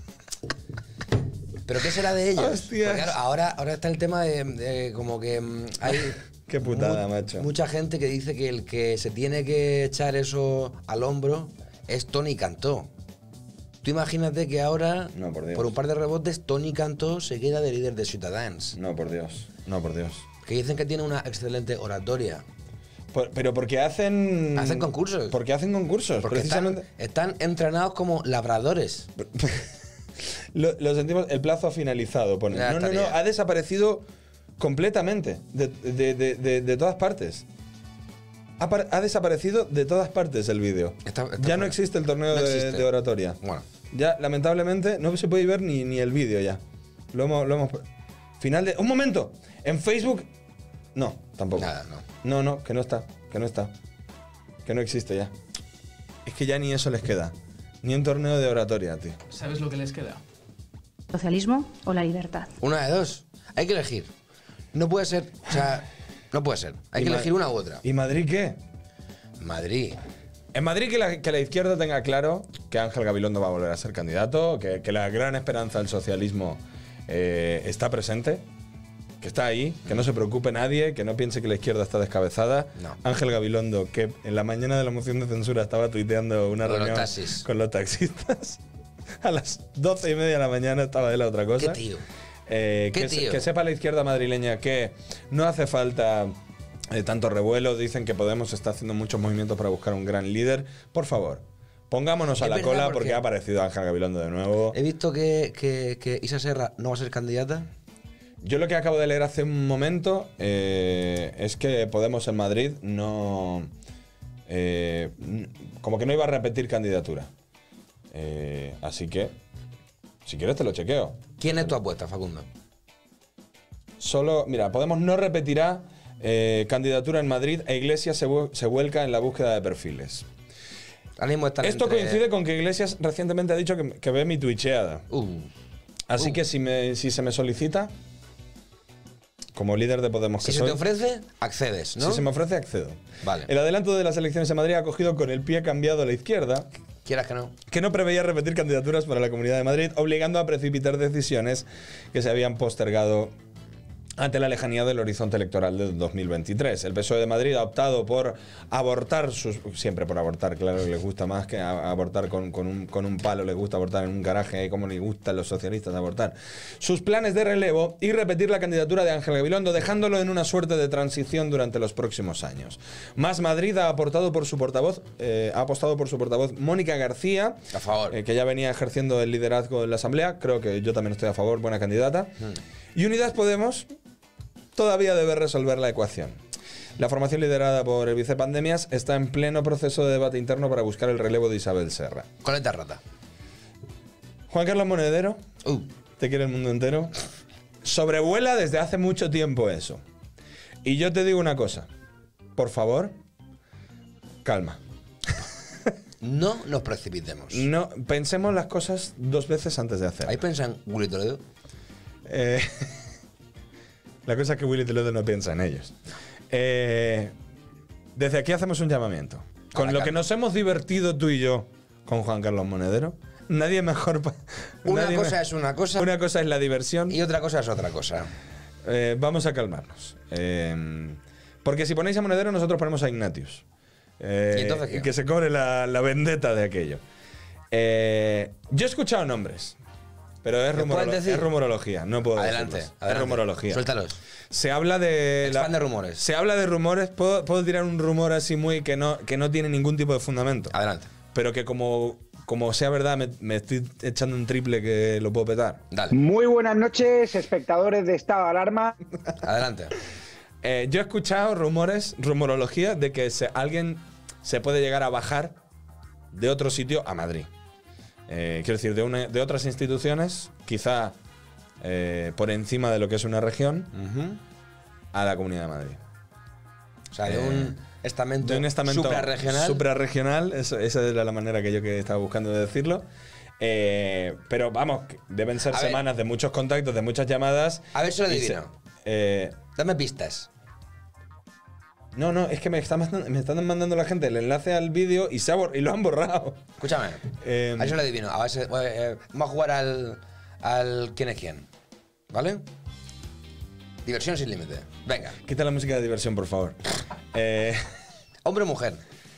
¿Pero qué será de ellos? Hostias. Porque claro, ahora, ahora está el tema de, de como que mm, hay Qué putada, macho. mucha gente que dice que el que se tiene que echar eso al hombro es Tony Cantó. Tú imagínate que ahora, No, por Dios. un par de rebotes, Tony Cantó se queda de líder de Ciutadans. No, por Dios. No, por Dios. Que dicen que tiene una excelente oratoria. Por- pero porque hacen... Hacen concursos. Porque hacen concursos, Porque precisamente. están, están entrenados como labradores. Lo, lo sentimos, el plazo ha finalizado, pone. Ya No, no, no, estaría. ha desaparecido completamente de, de- de- de- de todas partes. Ha, par- ha desaparecido de todas partes el vídeo. Está- está ya no fuera. existe el torneo No de, existe. de oratoria. Bueno. Ya, lamentablemente, no se puede ver ni, ni el vídeo ya. Lo hemos, lo hemos... Final de... ¡Un momento! En Facebook... No, tampoco. Nada, no. No, no, que no está, que no está. Que no existe ya. Es que ya ni eso les queda. Ni un torneo de oratoria, tío. ¿Sabes lo que les queda? ¿Socialismo o la libertad? Una de dos. Hay que elegir. No puede ser. O sea, no puede ser. Hay Y que Ma- elegir una u otra. ¿Y Madrid qué? Madrid. En Madrid que la, que la izquierda tenga claro que Ángel Gabilondo va a volver a ser candidato, que, que la gran esperanza del socialismo eh, está presente, que está ahí, que no se preocupe nadie, que no piense que la izquierda está descabezada. No. Ángel Gabilondo, que en la mañana de la moción de censura estaba tuiteando una Con los reunión taxis. con los taxistas. A las doce y media de la mañana estaba él a otra ¿Qué cosa. tío? Eh, ¿Qué que, se- tío? que sepa la izquierda madrileña que no hace falta eh, tanto revuelo. Dicen que Podemos está haciendo muchos movimientos para buscar un gran líder. Por favor, pongámonos a Es la verdad, cola porque- porque ha aparecido Ángel Gabilondo de nuevo. He visto que, que, que Isa Serra no va a ser candidata. Yo lo que acabo de leer hace un momento eh, es que Podemos en Madrid no... eh, n- como que no iba a repetir candidatura. Eh, así que, si quieres te lo chequeo. ¿Quién es tu apuesta, Facundo? Solo, mira, Podemos no repetirá eh, candidatura en Madrid e Iglesias se, vu- se vuelca en la búsqueda de perfiles. Ahora mismo están Esto entre- coincide con que Iglesias recientemente ha dicho que, que ve mi twitcheada. Uh, Así Uh. que si, me, si se me solicita, como líder de Podemos si que se soy, te ofrece, accedes, ¿no? si se me ofrece, accedo. Vale. El adelanto de las elecciones en Madrid ha cogido con el pie cambiado a la izquierda, Quieras que no. que no preveía repetir candidaturas para la Comunidad de Madrid, obligando a precipitar decisiones que se habían postergado ante la lejanía del horizonte electoral del dos mil veintitrés. El P S O E de Madrid ha optado por abortar sus... Siempre por abortar, claro, les gusta más que a- abortar con, con un, con un palo, les gusta abortar en un garaje, como les gusta a los socialistas abortar. Sus planes de relevo y repetir la candidatura de Ángel Gabilondo, dejándolo en una suerte de transición durante los próximos años. Más Madrid ha aportado por su portavoz, eh, ha apostado por su portavoz Mónica García, A favor. eh, que ya venía ejerciendo el liderazgo en la Asamblea. Creo que yo también estoy a favor, buena candidata. Y Unidas Podemos todavía debe resolver la ecuación. La formación liderada por el vicepandemias está en pleno proceso de debate interno para buscar el relevo de Isabel Serra. Coleta rata. Juan Carlos Monedero, Uh, te quiere el mundo entero, sobrevuela desde hace mucho tiempo eso. Y yo te digo una cosa, por favor, calma. no nos precipitemos. No, pensemos las cosas dos veces antes de hacerlo. ¿Ahí pensan Willy Toledo? Eh, la cosa es que Willy Toledo no piensa en ellos. Eh, desde aquí hacemos un llamamiento. Con la lo que calma. nos hemos divertido tú y yo con Juan Carlos Monedero, nadie mejor... pa- Una nadie cosa me- es una cosa Una cosa es la diversión. y otra cosa es otra cosa. Eh, vamos a calmarnos. Eh, porque si ponéis a Monedero, nosotros ponemos a Ignatius. Eh, ¿Y entonces qué? que se cobre la, la vendetta de aquello. Eh, yo he escuchado nombres, pero es, ¿Me puedes rumorolo- decir? es rumorología. No puedo Adelante, decirlos. adelante. Es rumorología. Suéltalos. Se habla de... Expande la- rumores. Se habla de rumores. Puedo, puedo tirar un rumor así muy que no, que no tiene ningún tipo de fundamento. Adelante. Pero que como, como sea verdad, me, me estoy echando un triple que lo puedo petar. Dale. Muy buenas noches, espectadores de Estado de Alarma. Adelante. Eh, yo he escuchado rumores, rumorología, de que se- alguien se puede llegar a bajar de otro sitio a Madrid. Eh, quiero decir, de, una- de otras instituciones, quizá eh, por encima de lo que es una región, Ujú. a la Comunidad de Madrid. O sea, de Eh, un estamento, De un estamento suprarregional. suprarregional, eso- esa era la manera que yo que estaba buscando de decirlo. Eh, pero vamos, que deben ser A ver. semanas de muchos contactos, de muchas llamadas. A ver si lo y se- adivino. eh, Dame pistas. no, no, es que me están, mandando- me están mandando la gente el enlace al vídeo y, se ha bor- y lo han borrado. Escúchame. Eh, a ver si lo adivino. A ver si- eh, eh, vamos a jugar al, al quién es quién. ¿Vale? Diversión sin límite. Venga. Quita la música de diversión, por favor. Eh, Hombre o mujer.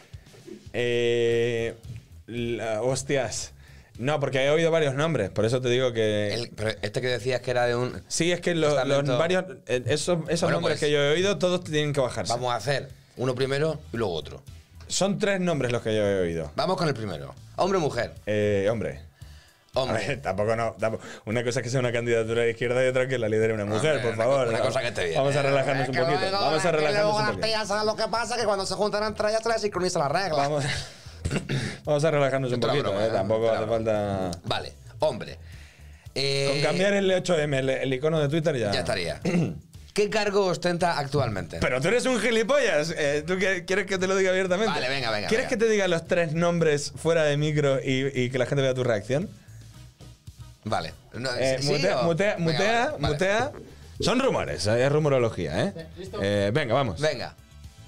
eh, la- hostias. No, porque he oído varios nombres, por eso te digo que... El- pero este que decías que era de un. sí, es que lo- los, estamento- varios... eh, Esos, esos Bueno, nombres pues, que yo he oído, todos tienen que bajarse. Vamos a hacer uno primero y luego otro. Son tres nombres los que yo he oído. Vamos con el primero. Hombre o mujer. Eh, hombre. A Hombre. ver, tampoco no. tampoco- Una cosa es que sea una candidatura de izquierda y otra que la lidere una mujer, Hombre, por una favor. co- una ¿no? cosa que esté bien. Vamos a relajarnos un poquito. Vamos a relajarnos un poquito. ¿sabes lo que pasa? Que cuando se juntan entre ellas se les sincroniza la regla. Vamos, vamos a relajarnos un Otra poquito, broma, ¿eh? ¿eh? Tampoco Otra hace broma. falta. Vale, hombre. Eh, Con cambiar el ocho eme, el, el icono de Twitter ya. Ya estaría. ¿Qué cargo ostenta actualmente? Pero tú eres un gilipollas. Eh, ¿Tú qué- quieres que te lo diga abiertamente? Vale, venga, venga, ¿Quieres venga. que te diga los tres nombres fuera de micro y, y que la gente vea tu reacción? Vale. No, Eh, ¿sí mutea, o- mutea, Venga, mutea, vale, vale. mutea. Son rumores, eh, es rumorología, ¿eh? ¿Listo? Eh, venga, vamos. Venga.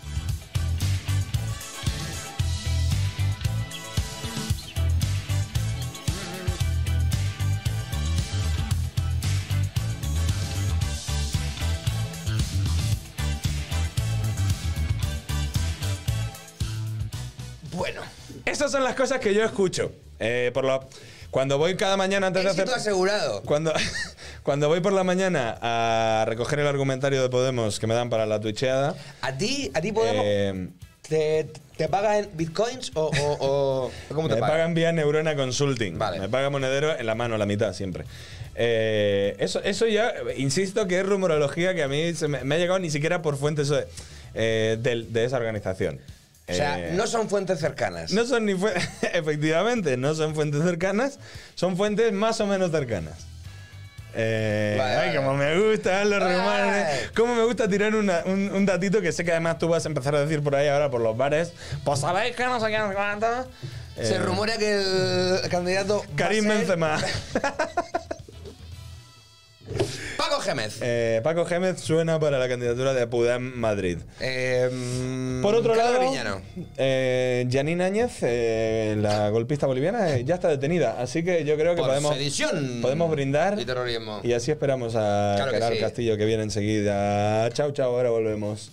Bueno. Esas son las cosas que yo escucho. Eh, por lo, cuando voy cada mañana antes de Éxito hacer. asegurado. Cuando, cuando voy por la mañana a recoger el argumentario de Podemos que me dan para la twitcheada. ¿A ti, a ti Podemos, eh, te, te pagan bitcoins o, o, o cómo te me pagan? pagan vía Neurona Consulting. Vale. Me paga Monedero en la mano, la mitad siempre. Eh, eso, eso ya, insisto que es rumorología que a mí se me, me ha llegado ni siquiera por fuentes eh, de, de esa organización. O sea, Eh, no son fuentes cercanas. No son ni fuentes, efectivamente, no son fuentes cercanas, son fuentes más o menos cercanas. Eh, Vale, ay, vale. como me gustan los Vale. rumores. Cómo me gusta tirar una- un, un datito que sé que además tú vas a empezar a decir por ahí ahora por los bares. Pues sabéis que no sé qué, no sé cuánto. Se Eh, rumorea que el candidato va a Karim ser Benzema. Paco Gémez. Eh, Paco Gémez suena para la candidatura de Podem Madrid. Eh, mm, Por otro Carlos lado, Ariñano. eh, Janine Áñez, eh, la golpista boliviana, eh, ya está detenida. Así que yo creo que Por podemos, sedición podemos brindar. y terrorismo. Y así esperamos a Claro que Caral sí. Castillo, que viene enseguida. Chao, chao, ahora volvemos.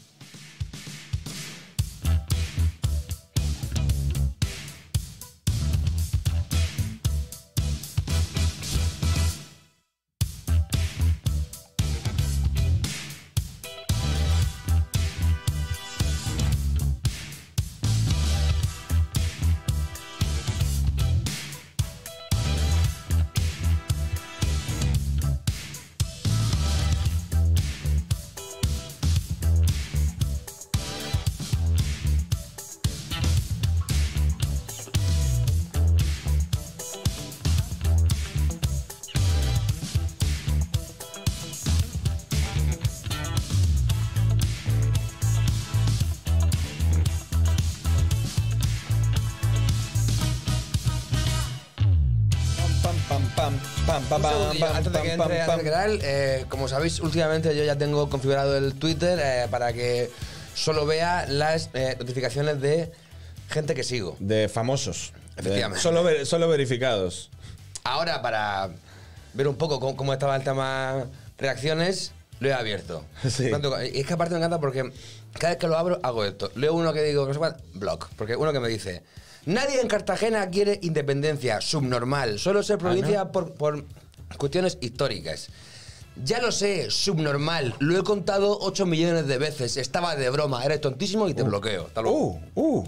Pam, pam, pam, pam, pam, Un pam, segundillo, pam, antes de que pam, entre pam, Andrés Caral, eh, como sabéis, últimamente yo ya tengo configurado el Twitter eh, para que solo vea las eh, notificaciones de gente que sigo. De famosos. De- Efectivamente. solo, ver- solo verificados. Ahora, para ver un poco cómo, cómo estaba el tema reacciones, lo he abierto. Sí. Tanto- y es que aparte me encanta porque cada vez que lo abro hago esto. Leo uno que digo, no sé cuál, block. Porque uno que me dice, nadie en Cartagena quiere independencia, subnormal, solo ser provincia por, por cuestiones históricas. Ya lo sé, subnormal, lo he contado ocho millones de veces, estaba de broma, eres tontísimo y te bloqueo. Hasta luego. Uh, uh.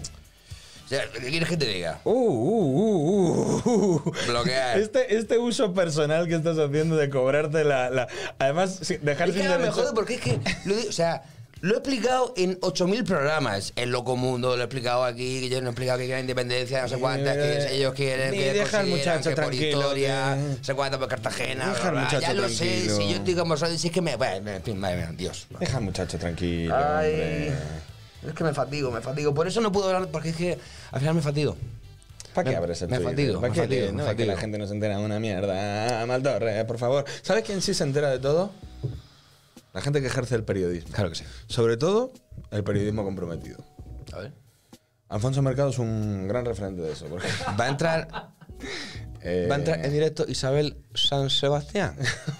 O sea, ¿qué quieres que te diga? Uh, uh, uh, uh, uh. Bloquear. Este, este uso personal que estás haciendo de cobrarte la. la- además, sí, dejar Es sin que ahora me derecho- jode porque es que, lo digo, o sea, lo he explicado en ocho mil programas. En Loco Mundo lo he explicado aquí, que yo no he explicado que quieren independencia, no sé cuántas, que ellos quieren, Ni que deja al consideran muchacho que por tranquilo, historia, que- no sé cuántas por Cartagena, Deja al bla, bla, muchacho ya lo sé, tranquilo. si yo estoy como soy, si es que me... Bueno, en fin, madre mía, Dios. Deja al muchacho tranquilo, Ay, hombre. es que me fatigo, me fatigo. Por eso no puedo hablar, porque es que al final me fatigo. ¿Para qué Me- abres el me Twitter? fatigo, ¿Para me qué? fatigo, no, me es que fatigo. la gente no se entera de una mierda. Maldorre, por favor. ¿Sabes quién sí se entera de todo? La gente que ejerce el periodismo. Claro que sí. Sobre todo, el periodismo comprometido. A ver. Alfonso Mercado es un gran referente de eso. Porque, Va a entrar, eh, va a entrar en directo Isabel San Sebastián.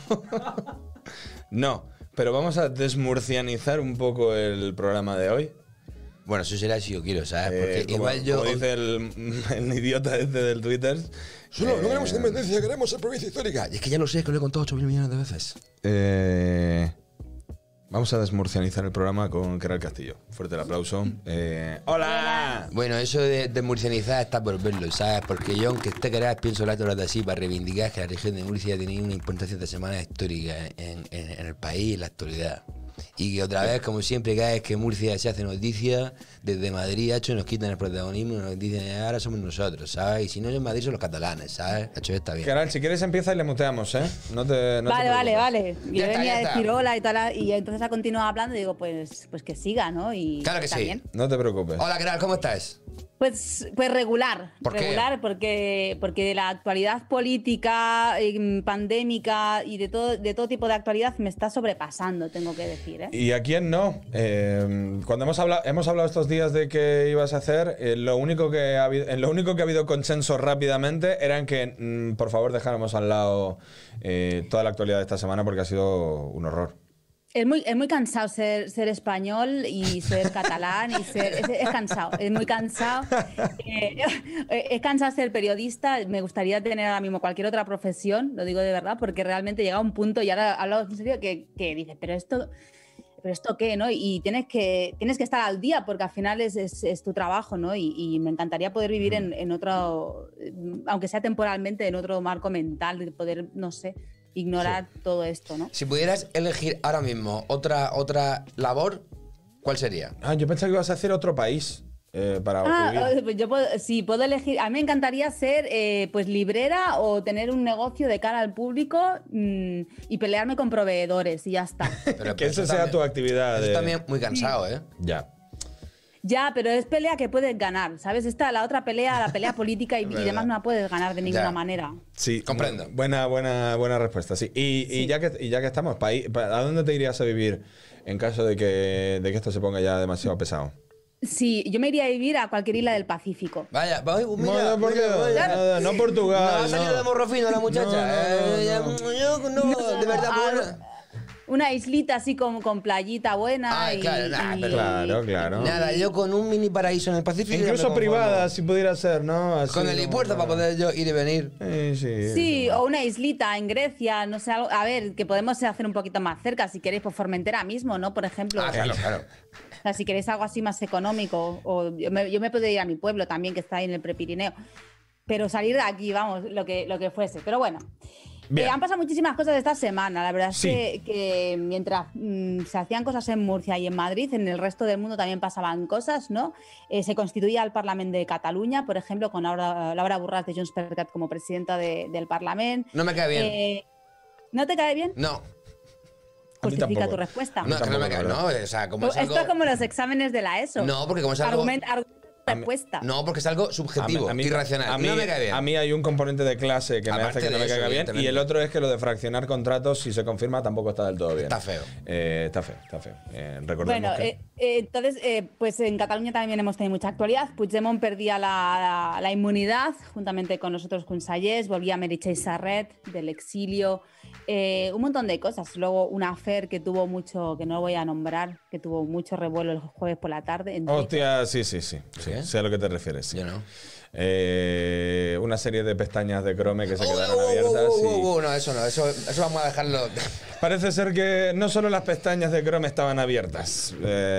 No, pero vamos a desmurcianizar un poco el programa de hoy. Bueno, eso será si yo quiero, ¿sabes? Porque Eh, como, igual yo... como dice el, el idiota este del Twitter. Solo, no eh, queremos independencia, queremos ser provincia histórica. Y es que ya lo sé, es que lo he contado ocho mil millones de veces. Eh, vamos a desmurcianizar el programa con Caral Castillo. Fuerte el aplauso. Eh, ¡Hola! Bueno, eso de, de murcianizar está por verlo, ¿sabes? Porque yo, aunque esté querás, pienso las horas de así para reivindicar que la región de Murcia tiene una importancia de semana histórica en, en- en el país y en la actualidad. Y que otra vez, como siempre, cada vez que Murcia se hace noticia, desde Madrid, hecho, nos quitan el protagonismo y nos dicen, ahora somos nosotros, ¿sabes? Y si no es en Madrid, son los catalanes, ¿sabes? Hecho, está bien. Caral, si quieres empieza y le muteamos, ¿eh? No te, no te vale, vale, preocupes. vale. Yo Ya está, venía ya a está. decir hola y tal, y entonces ha continuado hablando y digo, pues, pues que siga, ¿no? Y Claro que está sí. bien. No te preocupes. Hola, ¿qué tal? ¿Cómo estás? Pues, pues regular, ¿Por qué? regular, porque porque la actualidad política, eh, pandémica y de todo de todo tipo de actualidad me está sobrepasando, tengo que decir, ¿eh? ¿Y a quién no? Eh, cuando hemos hablado, hemos hablado estos días de qué ibas a hacer, eh, lo, único que ha habido, en lo único que ha habido consenso rápidamente era en que, mm, por favor, dejáramos al lado eh, toda la actualidad de esta semana porque ha sido un horror. Es muy, es muy cansado ser, ser español y ser catalán y ser... Es, es cansado, es muy cansado. Eh, es cansado ser periodista. Me gustaría tener ahora mismo cualquier otra profesión, lo digo de verdad, porque realmente llega un punto, y ahora hablo en serio, que, que dices, pero esto... ¿Pero esto qué, no? Y tienes que, tienes que estar al día porque al final es, es, es tu trabajo, ¿no? Y, y me encantaría poder vivir en, en otro, aunque sea temporalmente, en otro marco mental, de poder, no sé, ignorar sí. todo esto, ¿no? Si pudieras elegir ahora mismo otra, otra labor, ¿cuál sería? Ah, yo pensaba que ibas a hacer otro país. Eh, para ah, vivir. Yo puedo, sí, puedo elegir. A mí me encantaría ser eh, pues librera o tener un negocio de cara al público mmm, y pelearme con proveedores y ya está. Pero, que esa sea también, tu actividad. Eso de... también muy cansado, sí. ¿eh? Ya. Ya, pero es pelea que puedes ganar, ¿sabes? Esta, la otra pelea, la pelea política y, y demás no la puedes ganar de ninguna ya. manera. Sí, comprendo. Buena, buena, buena respuesta, sí. Y, sí. y, ya, que, y ya que estamos, ¿a dónde te irías a vivir en caso de que, de que esto se ponga ya demasiado pesado? Sí, yo me iría a vivir a cualquier isla del Pacífico. Vaya, vaya, mira, no, porque, vaya. Nada, no Portugal. No ha salido no. de morro fino la muchacha. No, no, no, no. Yo, no, no de verdad, a, buena. Una islita así con, con playita buena. Ay, y, claro, nah, y, pero, claro, claro. Nada, yo con un mini paraíso en el Pacífico. Incluso privada, si pudiera ser, ¿no? Así con el impuesto para poder yo ir y venir. Sí, sí. Sí, o una islita en Grecia, no sé, algo, a ver, que podemos hacer un poquito más cerca, si queréis, por Formentera mismo, ¿no? Por ejemplo. Ah, claro, claro. O sea, si queréis algo así más económico, o yo me, yo me podría ir a mi pueblo también, que está ahí en el Prepirineo. Pero salir de aquí, vamos, lo que, lo que fuese. Pero bueno. Eh, han pasado muchísimas cosas esta semana. La verdad sí. es que, que mientras mmm, se hacían cosas en Murcia y en Madrid, en el resto del mundo también pasaban cosas, ¿no? Eh, se constituía el Parlamento de Cataluña, por ejemplo, con Laura, Laura Borràs de Junts per Cat como presidenta de, del Parlamento. No me cae bien. Eh, ¿No te cae bien? No. Justifica tu respuesta. No, es que no me cae, no. O sea, como es algo... Esto es como los exámenes de la ESO. No, porque como es algo... Argument, argument respuesta. No, porque es algo subjetivo, a mí, irracional. A mí, no me cae bien. A mí hay un componente de clase que Aparte me hace que no me eso, caiga bien. Y el otro es que lo de fraccionar contratos, si se confirma, tampoco está del todo bien. Está feo. Eh, está feo, está feo. Eh, recordemos bueno, que... eh, eh, entonces, eh, pues en Cataluña también hemos tenido mucha actualidad. Puigdemont perdía la, la, la inmunidad, juntamente con nosotros Consellers, volvía Meritxell Serret del exilio, eh, un montón de cosas. Luego una afer que tuvo mucho, que no voy a nombrar, que tuvo mucho revuelo el jueves por la tarde. Hostia, sí, sí, sí. sí ¿Sí? Sé a lo que te refieres. Sí. Yo no. Eh, una serie de pestañas de Chrome que se oh, quedaron oh, abiertas. Oh, oh, y... oh, no, eso no, eso, eso vamos a dejarlo. Parece ser que no solo las pestañas de Chrome estaban abiertas.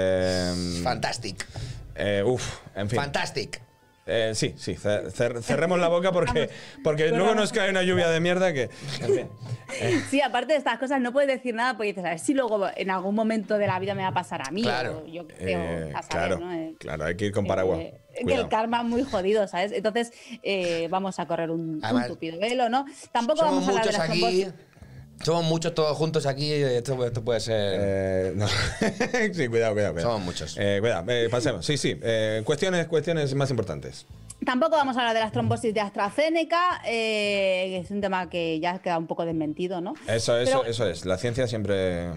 Eh, Fantastic. Eh, uf, en fin. Fantastic. Eh, sí, sí, cer cer cerremos la boca porque, porque luego nos cae una lluvia de mierda que... En fin. Eh. Sí, aparte de estas cosas no puedes decir nada porque dices, a ver si luego en algún momento de la vida me va a pasar a mí. Claro, o yo creo, eh, a saber, claro, ¿no? eh, claro, hay que ir con paraguas. Eh, que el karma es muy jodido, ¿sabes? Entonces eh, vamos a correr un, Además, un tupido velo, ¿no? Tampoco somos vamos a hablar muchos de las aquí. trombos. Somos muchos todos juntos aquí. Esto, esto puede ser. Eh, no. Sí, cuidado, cuidado, cuidado. Somos muchos. Eh, cuidado, eh, pasemos. Sí, sí. Eh, cuestiones, cuestiones más importantes. Tampoco vamos a hablar de las trombosis de AstraZeneca, eh, que es un tema que ya queda un poco desmentido, ¿no? Eso, eso, Pero, eso es. La ciencia siempre...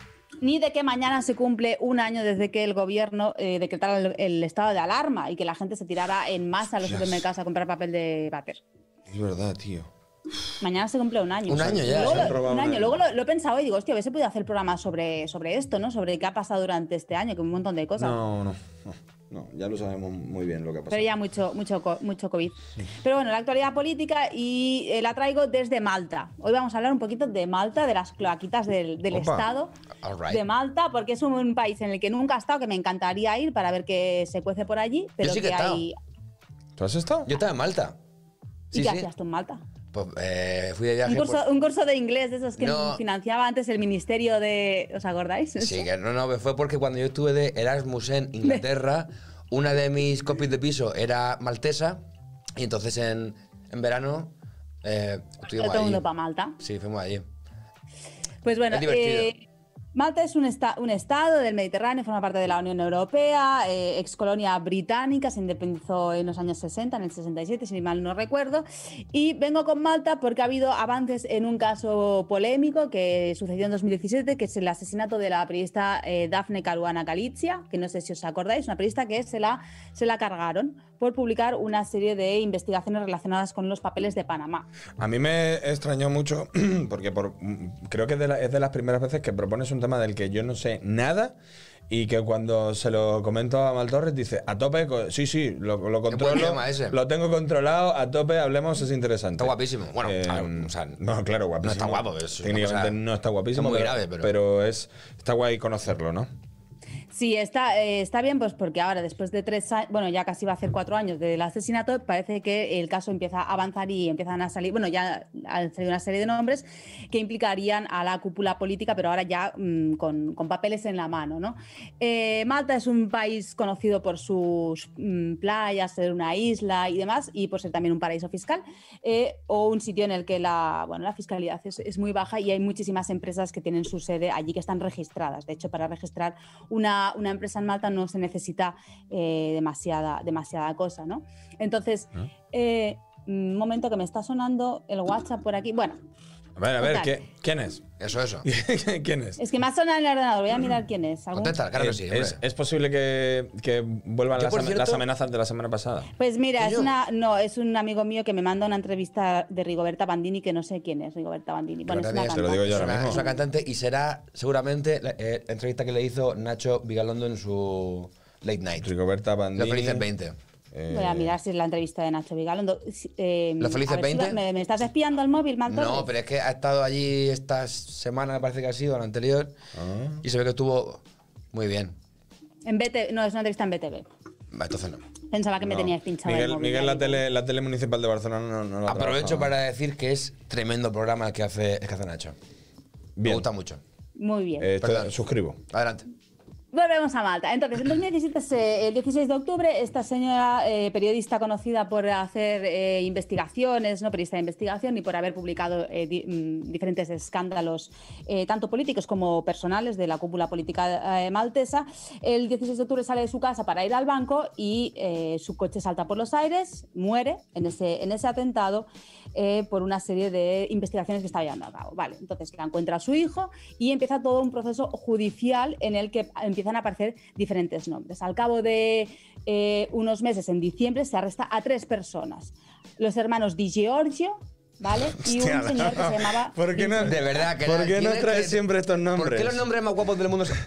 Ni de que mañana se cumple un año desde que el gobierno eh, decretara el, el estado de alarma y que la gente se tirara en masa a los supermercados a comprar papel de váter. Es verdad, tío. Mañana se cumple un año. Un año ya. Luego, Se han lo, robado un un año. año. Luego lo, lo he pensado y digo, hostia, hubiese podido hacer programas sobre, sobre esto, ¿no? Sobre qué ha pasado durante este año, que un montón de cosas. No, no, no. No, ya lo sabemos muy bien lo que ha pasado. Pero ya mucho, mucho, co- mucho COVID. Pero bueno, la actualidad política y eh, la traigo desde Malta. Hoy vamos a hablar un poquito de Malta, de las cloaquitas del, del Opa. Estado All right. de Malta, porque es un, un país en el que nunca he estado, que me encantaría ir para ver qué se cuece por allí, pero sí que he que estado. hay... ¿Tú has estado? Yo estaba en Malta. ¿Y Sí, qué sí. hacías tú en Malta? Pues eh, fui de viaje. Un curso, por- un curso de inglés de esos que No. financiaba antes el ministerio de... ¿Os acordáis? Sí, que no, no, fue porque cuando yo estuve de Erasmus en Inglaterra, una de mis copies de piso era maltesa y entonces en, en verano eh, estuvimos Todo el allí. mundo para Malta. Sí, fuimos allí. Pues bueno, Es divertido. eh, Malta es un, esta- un estado del Mediterráneo, forma parte de la Unión Europea, eh, ex colonia británica, se independizó en los años sesenta, en el sesenta y siete, si mal no recuerdo. Y vengo con Malta porque ha habido avances en un caso polémico que sucedió en dos mil diecisiete, que es el asesinato de la periodista eh, Daphne Caruana Galizia, que no sé si os acordáis, una periodista que se la, se la cargaron por publicar una serie de investigaciones relacionadas con los papeles de Panamá. A mí me extrañó mucho porque por, creo que es de, la- es de las primeras veces que propones un tema del que yo no sé nada y que cuando se lo comento a Maltorres dice, a tope, sí, sí, lo, lo controlo, tema ese. lo tengo controlado, a tope, hablemos, es interesante. Está guapísimo. Bueno, Eh, claro, o sea, no, claro, guapísimo. no está guapo, es una técnicamente cosa- no está guapísimo, es muy pero, grave, pero- pero es, está guay conocerlo, ¿no? Sí, está, eh, está bien, pues porque ahora, después de tres años, bueno, ya casi va a hacer cuatro años del asesinato, parece que el caso empieza a avanzar y empiezan a salir, bueno, ya han salido una serie de nombres que implicarían a la cúpula política, pero ahora ya mmm, con, con papeles en la mano, ¿no? Eh, Malta es un país conocido por sus mmm, playas, ser una isla y demás, y por ser también un paraíso fiscal, eh, o un sitio en el que la, bueno, la fiscalidad es, es muy baja y hay muchísimas empresas que tienen su sede allí que están registradas. De hecho, para registrar una una empresa en Malta no se necesita eh, demasiada, demasiada cosa, ¿no? Entonces, eh, un momento que me está sonando el WhatsApp por aquí. Bueno. A ver, a ver, total. ¿qué- ¿quién es? Eso, eso. ¿Quién es? Es que me ha sonado en el ordenador, voy a mirar quién es. ¿Algún? Contesta, claro que sí. hombre. es, es posible que, que vuelvan Yo, las, por am- cierto- las amenazas de la semana pasada. Pues mira, es ¿Coño? una, no, es un amigo mío que me manda una entrevista de Rigoberta Bandini, que no sé quién es Rigoberta Bandini. Bueno, es Pero una también te lo digo yo es ahora una, mismo. es una cantante y será seguramente la eh, entrevista que le hizo Nacho Vigalondo en su Late Night. Rigoberta Bandini. Los felices veinte. eh, Voy a mirar si es la entrevista de Nacho Vigalondo. Eh, ¿Los felices a ver si veinte? lo- ¿me, me estás espiando al móvil, Maltorres? No, pero es que ha estado allí esta semana, me parece que ha sido, la anterior, Ah. y se ve que estuvo muy bien. En B T V, no, es una entrevista en B T V. Va, entonces no. Pensaba que me no. tenías pinchado el Miguel, móvil. Miguel ahí. la, tele, la tele municipal de Barcelona no, no la Aprovecho trabaja. para decir que es tremendo programa el que hace, el que hace Nacho. Me Bien. gusta mucho. Muy bien. Eh, estoy- Perdón. suscribo. Adelante. Volvemos a Malta. Entonces, en dos mil diecisiete, se- el dieciséis de octubre, esta señora eh, periodista conocida por hacer eh, investigaciones, no periodista de investigación, y por haber publicado eh, di- mm, diferentes escándalos, eh, tanto políticos como personales, de la cúpula política eh, maltesa, el dieciséis de octubre sale de su casa para ir al banco y eh, su coche salta por los aires, muere en ese, en ese atentado eh, por una serie de investigaciones que está llevando a cabo. Vale, entonces la encuentra a su hijo y empieza todo un proceso judicial en el que empiezan a aparecer diferentes nombres. Al cabo de eh, unos meses, en diciembre, se arresta a tres personas. Los hermanos Di Giorgio, ¿vale? Y un Hostia, señor que se llamaba... ¿Por qué no, De verdad, que ¿por la- qué no ¿quién es traes que- siempre estos nombres? ¿Por qué los nombres más guapos del mundo son-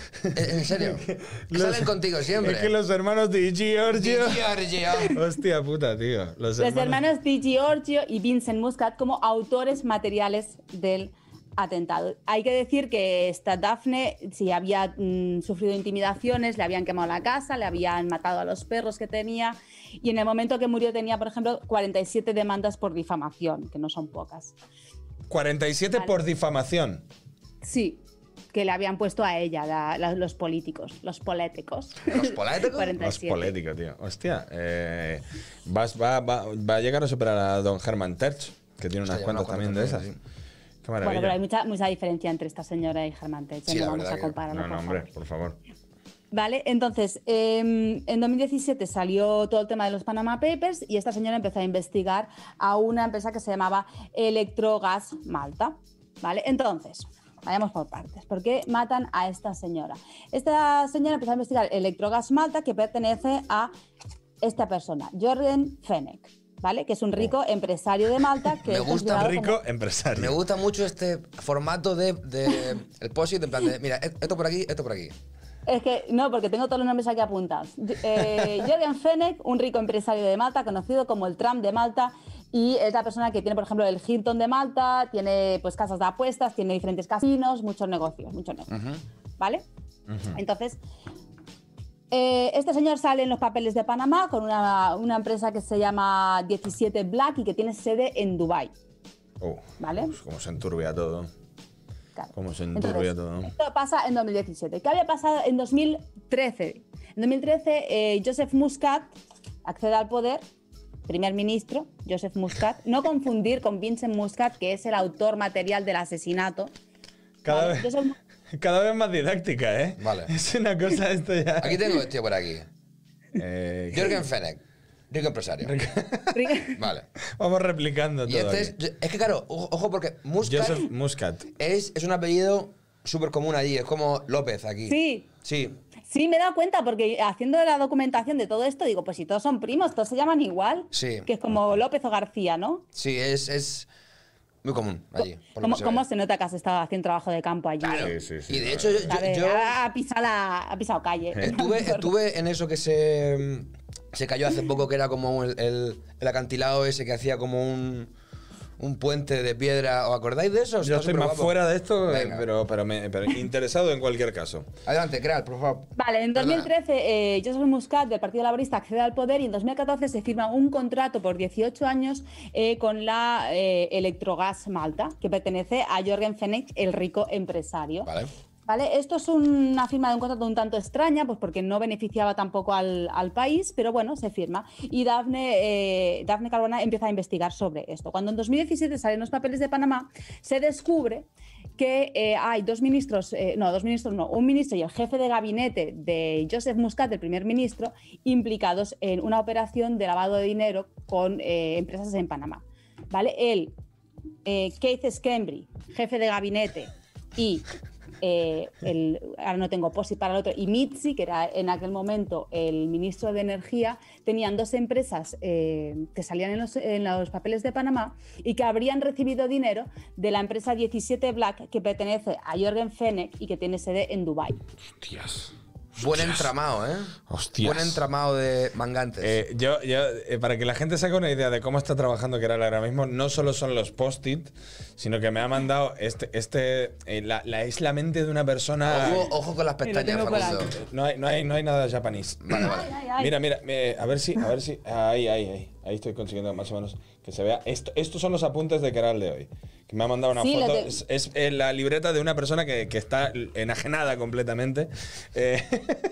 En en serio. Los- Salen contigo siempre. Es que los hermanos de Giorgio. Di Giorgio. Hostia puta, tío. Los, Los hermanos Di Giorgio y Vincent Muscat como autores materiales del atentado. Hay que decir que esta Daphne sí había mm, sufrido intimidaciones, le habían quemado la casa, le habían matado a los perros que tenía, y en el momento que murió tenía, por ejemplo, cuarenta y siete demandas por difamación, que no son pocas. cuarenta y siete Vale. por difamación. Sí, que le habían puesto a ella, la- la- los políticos, los políticos. ¿Los políticos? cuarenta y Más siete. político, tío. Hostia. Eh, vas- va, va, va a llegar a superar a don Germán Terch, que tiene unas Hostia, cuantas unas también de cuantas esas. también, Qué Bueno, maravilla. pero hay mucha, mucha diferencia entre esta señora y Germán Terch, Sí, no la vamos verdad a que- compararlo. No, no, por hombre, favor. por favor. Vale, entonces, eh, en dos mil diecisiete salió todo el tema de los Panama Papers y esta señora empezó a investigar a una empresa que se llamaba Electrogas Malta. Vale, entonces, vayamos por partes. ¿Por qué matan a esta señora? Esta señora empezó a investigar Electrogas Malta, que pertenece a esta persona, Jorgen Fenech, ¿vale? Que es un rico empresario de Malta. Que Me es gusta considerado Rico como- empresario. Me gusta mucho este formato de, de el post-it, en plan de, mira, esto por aquí, esto por aquí. Es que no, porque tengo todos los nombres aquí apuntados. Eh, Jorgen Fenech, un rico empresario de Malta, conocido como el Trump de Malta, y es la persona que tiene, por ejemplo, el Hilton de Malta, tiene pues casas de apuestas, tiene diferentes casinos, muchos negocios, muchos negocios. ¿Vale? Entonces, eh, este señor sale en los papeles de Panamá con una, una empresa que se llama diecisiete Black y que tiene sede en Dubái. Oh, ¿Vale? pues cómo se enturbia todo. Claro. Cómo se Entonces, enturbia todo. esto pasa en dos mil diecisiete. ¿Qué había pasado en dos mil trece? En dos mil trece, eh, Joseph Muscat accede al poder, primer ministro, Joseph Muscat. No confundir con Vincent Muscat, que es el autor material del asesinato. Cada, ¿vale? vez, Joseph- cada vez más didáctica, ¿eh? Vale. Es una cosa esto ya. Aquí tengo este por aquí. Eh, Jorgen Fenech, rico empresario. Vale. Vamos replicando Y todo. este aquí. es, es que claro, ojo, ojo porque Muscat Joseph Muscat. es, es un apellido súper común allí, es como López aquí. Sí. Sí. Sí, me he dado cuenta porque haciendo la documentación de todo esto, digo, pues si todos son primos, todos se llaman igual. Sí. Que es como López o García, ¿no? Sí, es, es Muy común allí. por lo ¿Cómo, que se cómo ve. se nota que has estado haciendo trabajo de campo allí? Claro. Sí, sí, sí, y de claro. hecho, yo, yo- ¿Sabes? yo Ha, ha pisado la- ha pisado calle. estuve, estuve en eso que se, se cayó hace poco, que era como el, el- el acantilado ese que hacía como un, un puente de piedra. ¿Os acordáis de eso? Yo Está estoy más superguapo. fuera de esto, eh, Venga. pero, pero, me- pero interesado en cualquier caso. Adelante, Kral, por favor. Vale, en Perdona. dos mil trece eh, Joseph Muscat del Partido Laborista accede al poder y en dos mil catorce se firma un contrato por dieciocho años eh, con la eh, Electrogas Malta, que pertenece a Jorgen Fenech, el rico empresario. Vale. Vale, esto es una firma de un contrato un tanto extraña, pues porque no beneficiaba tampoco al, al país, pero bueno, se firma. Y Dafne, eh, Dafne Caruana empieza a investigar sobre esto. Cuando en dos mil diecisiete salen los papeles de Panamá, se descubre que eh, hay dos ministros, eh, no, dos ministros no, un ministro y el jefe de gabinete de Joseph Muscat, el primer ministro, implicados en una operación de lavado de dinero con eh, empresas en Panamá. ¿Vale? Él, eh, Keith Schembri, jefe de gabinete, y eh, el, ahora no tengo posi para el otro, y Mitzi, que era en aquel momento el ministro de Energía, tenían dos empresas eh, que salían en los, en los papeles de Panamá y que habrían recibido dinero de la empresa diecisiete Black, que pertenece a Jorgen Fenech y que tiene sede en Dubái. Hostias. Buen entramado, ¿eh? Hostias. Buen entramado de mangantes. Eh, yo, yo, eh, para que la gente se haga una idea de cómo está trabajando Keral ahora mismo, no solo son los post-it, sino que me ha mandado este, este eh, la, la es la mente de una persona. ojo, ojo con las Mira, pestañas, tengo por Facundo. aquí. No hay, no hay, no hay nada japonés. Vale, vale. Ay, ay. Mira, mira, eh, a ver si, a ver si, ahí, ahí, ahí, ahí estoy consiguiendo más o menos que se vea. Esto, estos son los apuntes de Keral de hoy. Que me ha mandado una Sí, foto. lo te- Es, es, eh, la libreta de una persona que, que está enajenada completamente. Eh,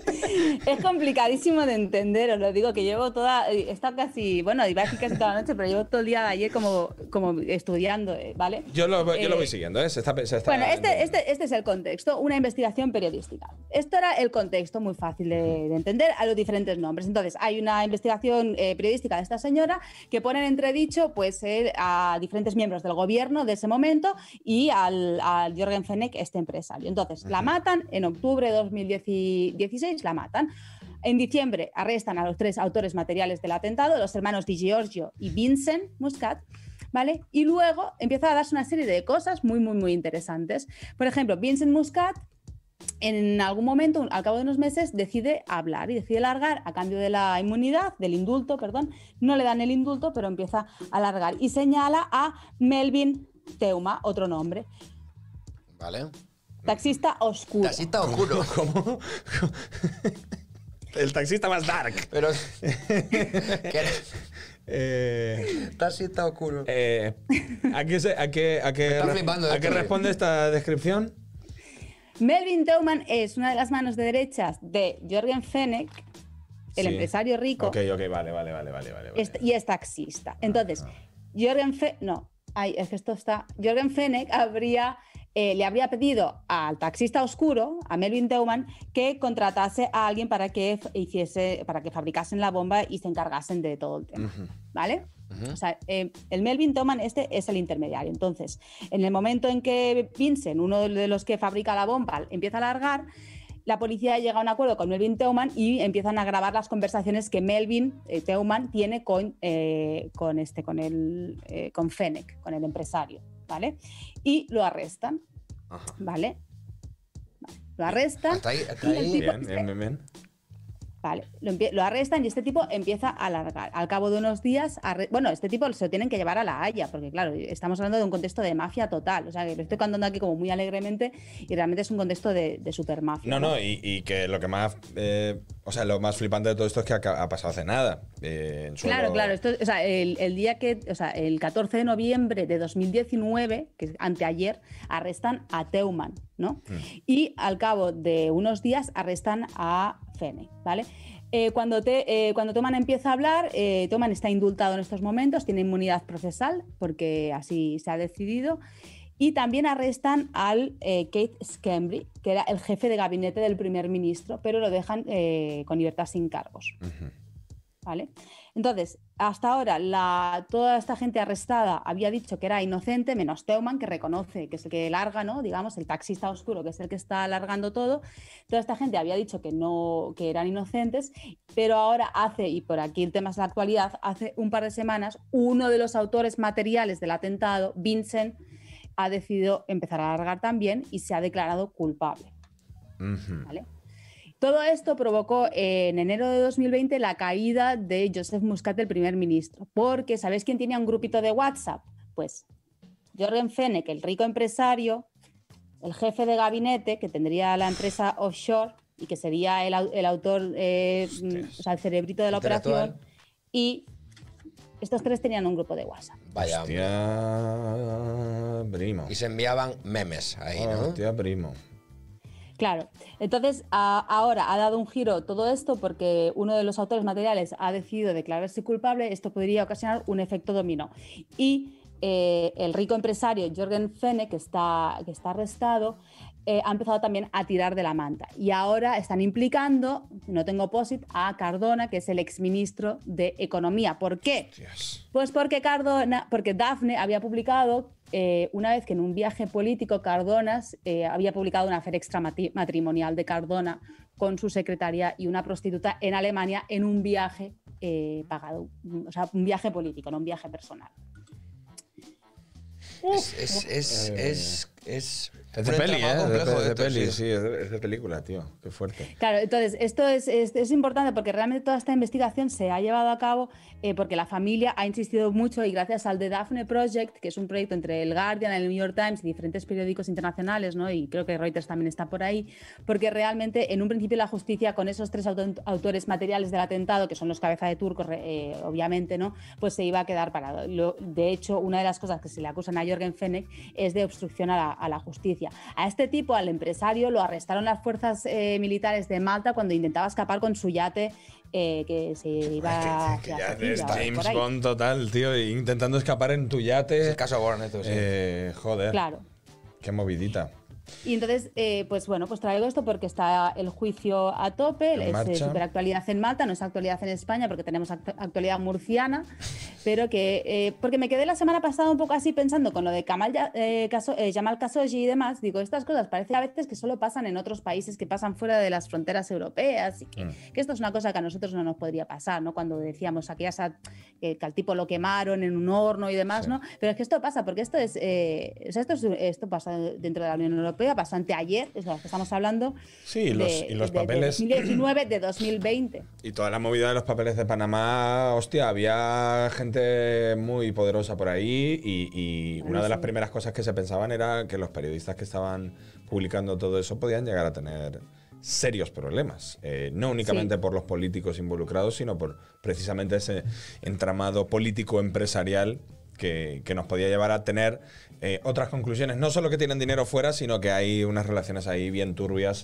Es complicadísimo de entender, os lo digo, que llevo toda, he estado casi, bueno, iba a decir casi toda la noche, pero llevo todo el día de ayer como, como estudiando, eh, ¿vale? yo lo, voy- yo lo Eh, voy siguiendo, ¿eh? Se está, se está- Bueno, este, este, este es el contexto, una investigación periodística. Esto era el contexto, muy fácil de, de entender, a los diferentes nombres. Entonces, hay una investigación eh, periodística de esta señora que pone en entredicho pues, eh, a diferentes miembros del gobierno de ese momento y al, al Jorgen Fenech, este empresario. Entonces, la matan, en octubre de dos mil dieciséis la matan. En diciembre arrestan a los tres autores materiales del atentado, los hermanos Di Giorgio y Vincent Muscat, ¿vale? Y luego empieza a darse una serie de cosas muy, muy, muy interesantes. Por ejemplo, Vincent Muscat, en algún momento, al cabo de unos meses, decide hablar y decide largar a cambio de la inmunidad, del indulto, perdón. No le dan el indulto, pero empieza a largar. Y señala a Melvin Teuma, otro nombre, Vale. taxista oscuro. Taxista oscuro. ¿Cómo? El taxista más dark. Pero. ¿Qué? Eh, Taxista oscuro. eh, ¿A qué, se- a qué, a qué, está re- flipando a esto, qué eh. responde esta descripción? Melvin Teuman es una de las manos de derechas de Jorgen Fenech, el Sí. empresario rico, Ok, ok, vale, vale, vale, vale. vale. es- y es taxista. Entonces, Jorgen Fenech, no, ay, es que esto está, Jorgen Fenech habría, eh, le habría pedido al taxista oscuro, a Melvin Teuman, que contratase a alguien para que f- hiciese, para que fabricasen la bomba y se encargasen de todo el tema, ¿vale? O sea, eh, el Melvin Teuman este es el intermediario. Entonces, en el momento en que Vincent, uno de los que fabrica la bomba, empieza a largar, la policía llega a un acuerdo con Melvin Teuman y empiezan a grabar las conversaciones que Melvin eh, Teuman tiene con, eh, con, este, con, el, eh, con Fenech, con el empresario, ¿vale? Y lo arrestan, Ajá. ¿vale? Vale, Lo arrestan. Hasta ahí, hasta y el ahí. tipo- Bien, bien, bien, bien. Vale, lo, empie- lo arrestan y este tipo empieza a alargar. Al cabo de unos días, arre- bueno, este tipo se lo tienen que llevar a la Haya, porque claro, estamos hablando de un contexto de mafia total. O sea, que lo estoy contando aquí como muy alegremente y realmente es un contexto de, de supermafia. No, no, y, y que lo que más. eh, o sea, lo más flipante de todo esto es que ha, ha pasado hace nada. eh, en suelo- Claro, claro. Esto, o sea, el, el día que, o sea, el catorce de noviembre de dos mil diecinueve, que es anteayer, arrestan a Teuman, ¿no? Y al cabo de unos días arrestan a Fenech, ¿vale? Eh, cuando, te, eh, cuando Teuman empieza a hablar, eh, Teuman está indultado en estos momentos, tiene inmunidad procesal, porque así se ha decidido. Y también arrestan al eh, Keith Schembri, que era el jefe de gabinete del primer ministro, pero lo dejan eh, con libertad sin cargos. ¿vale? Entonces, hasta ahora, la, toda esta gente arrestada había dicho que era inocente, menos Teumann, que reconoce que es el que larga, ¿no? Digamos, el taxista oscuro, que es el que está alargando todo. Toda esta gente había dicho que no, que eran inocentes, pero ahora hace, y por aquí el tema es la actualidad, hace un par de semanas, uno de los autores materiales del atentado, Vincent, ha decidido empezar a alargar también y se ha declarado culpable. Ujú. ¿Vale? Todo esto provocó eh, en enero de dos mil veinte la caída de Joseph Muscat, el primer ministro, porque ¿sabéis quién tenía un grupito de WhatsApp? Pues Jürgen Fenech, el rico empresario, el jefe de gabinete que tendría la empresa offshore y que sería el, au- el autor, eh, o sea, el cerebrito de la Intelectual. operación, y estos tres tenían un grupo de WhatsApp. Vaya. Hostia, primo. Y se enviaban memes ahí, ¿no? Hostia, primo. Claro, entonces a- ahora ha dado un giro todo esto porque uno de los autores materiales ha decidido declararse culpable. Esto podría ocasionar un efecto dominó. Y eh, el rico empresario Jürgen Fenech, que está, que está arrestado, eh, ha empezado también a tirar de la manta. Y ahora están implicando, no tengo posit, a Cardona, que es el exministro de Economía. ¿Por qué? Hostias. Pues porque Cardona, porque Dafne había publicado eh, una vez que en un viaje político Cardona eh, había publicado una afer extramatrimonial de Cardona con su secretaria y una prostituta en Alemania en un viaje eh, pagado, o sea, un viaje político, no un viaje personal. Es, es, es, Eh. es, es, Es de un peli, ¿eh? entramado Es de, complejo pe- de esto, peli, sí. sí, es de, es de película, tío. Qué fuerte. Claro, entonces esto es, es, es importante porque realmente toda esta investigación se ha llevado a cabo eh, porque la familia ha insistido mucho y gracias al The Daphne Project, que es un proyecto entre el Guardian, el New York Times y diferentes periódicos internacionales, ¿no? Y creo que Reuters también está por ahí, porque realmente en un principio la justicia con esos tres auto autores materiales del atentado, que son los cabeza de turco, eh, obviamente, ¿no? Pues se iba a quedar parado. Lo, de hecho, una de las cosas que se le acusan a Jürgen Fenech es de obstrucción a la, a la justicia. A este tipo, al empresario, lo arrestaron las fuerzas eh, militares de Malta cuando intentaba escapar con su yate eh, que se iba Que, que hacia ya Sofía es o por James ahí. Bond total, tío. y Intentando escapar en tu yate. Es el caso Bourne, esto, sí. Eh, joder. Claro. Qué movidita. Y entonces, eh, pues bueno, pues traigo esto porque está el juicio a tope, En es marcha. eh, superactualidad en Malta, no es actualidad en España porque tenemos actu- actualidad murciana, pero que, eh, porque me quedé la semana pasada un poco así pensando con lo de Kamal, Ya- eh, Kaso- eh, Jamal Khashoggi y demás, digo, estas cosas parece a veces que solo pasan en otros países que pasan fuera de las fronteras europeas y que, Mm. que esto es una cosa que a nosotros no nos podría pasar, ¿no? Cuando decíamos aquellas a- que, que al tipo lo quemaron en un horno y demás, Sí. ¿no? Pero es que esto pasa, porque esto es, eh, o sea, esto, es- esto pasa dentro de la Unión Europea, pasó anteayer, es de lo que estamos hablando. Sí, y los, de, y los de- de papeles. dos mil diecinueve, de dos mil veinte. Y toda la movida de los papeles de Panamá, hostia, había gente muy poderosa por ahí y, y una de las sí. primeras cosas que se pensaban era que los periodistas que estaban publicando todo eso podían llegar a tener serios problemas. Eh, no únicamente Sí. por los políticos involucrados, sino por precisamente ese entramado político-empresarial que, que nos podía llevar a tener eh, otras conclusiones. No solo que tienen dinero fuera, sino que hay unas relaciones ahí bien turbias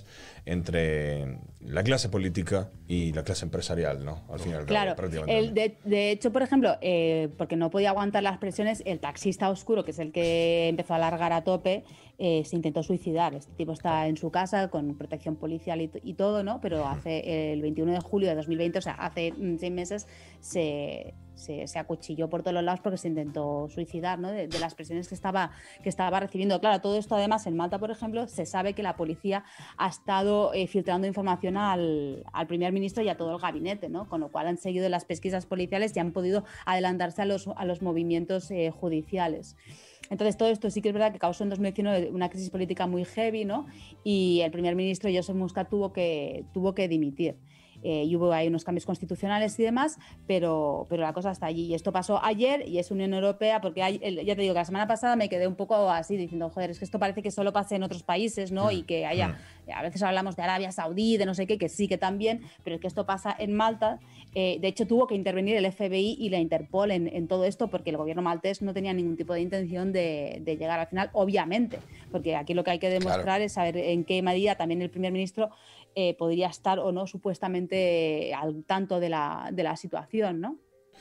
entre la clase política y la clase empresarial, ¿no? Al fin y al cabo, Claro, prácticamente. el de, de hecho, por ejemplo, eh, porque no podía aguantar las presiones, el taxista oscuro, que es el que empezó a largar a tope, eh, se intentó suicidar. Este tipo está en su casa con protección policial y, y todo, ¿no? Pero hace el veintiuno de julio de dos mil veinte, o sea, hace mm, seis meses, se, se, se acuchilló por todos los lados porque se intentó suicidar, ¿no? De, de las presiones que estaba, que estaba recibiendo. Claro, todo esto además en Malta, por ejemplo, se sabe que la policía ha estado eh, filtrando información al, al primer ministro y a todo el gabinete, ¿no? Con lo cual han seguido las pesquisas policiales y han podido adelantarse a los, a los movimientos eh, judiciales. Entonces, todo esto sí que es verdad que causó en dos mil diecinueve una crisis política muy heavy, ¿no? Y el primer ministro, Joseph Muscat, tuvo que, tuvo que dimitir. Eh, y hubo ahí unos cambios constitucionales y demás, pero, pero la cosa está allí. Y esto pasó ayer y es Unión Europea, porque hay, el, ya te digo que la semana pasada me quedé un poco así diciendo, joder, es que esto parece que solo pase en otros países, ¿no? Y que haya, a veces hablamos de Arabia Saudí, de no sé qué, que sí que también, pero es que esto pasa en Malta. Eh, de hecho, tuvo que intervenir el F B I y la Interpol en, en todo esto porque el gobierno maltés no tenía ningún tipo de intención de, de llegar al final, obviamente, porque aquí lo que hay que demostrar Claro. es saber en qué medida también el primer ministro eh, podría estar o no supuestamente al tanto de la, de la situación, ¿no?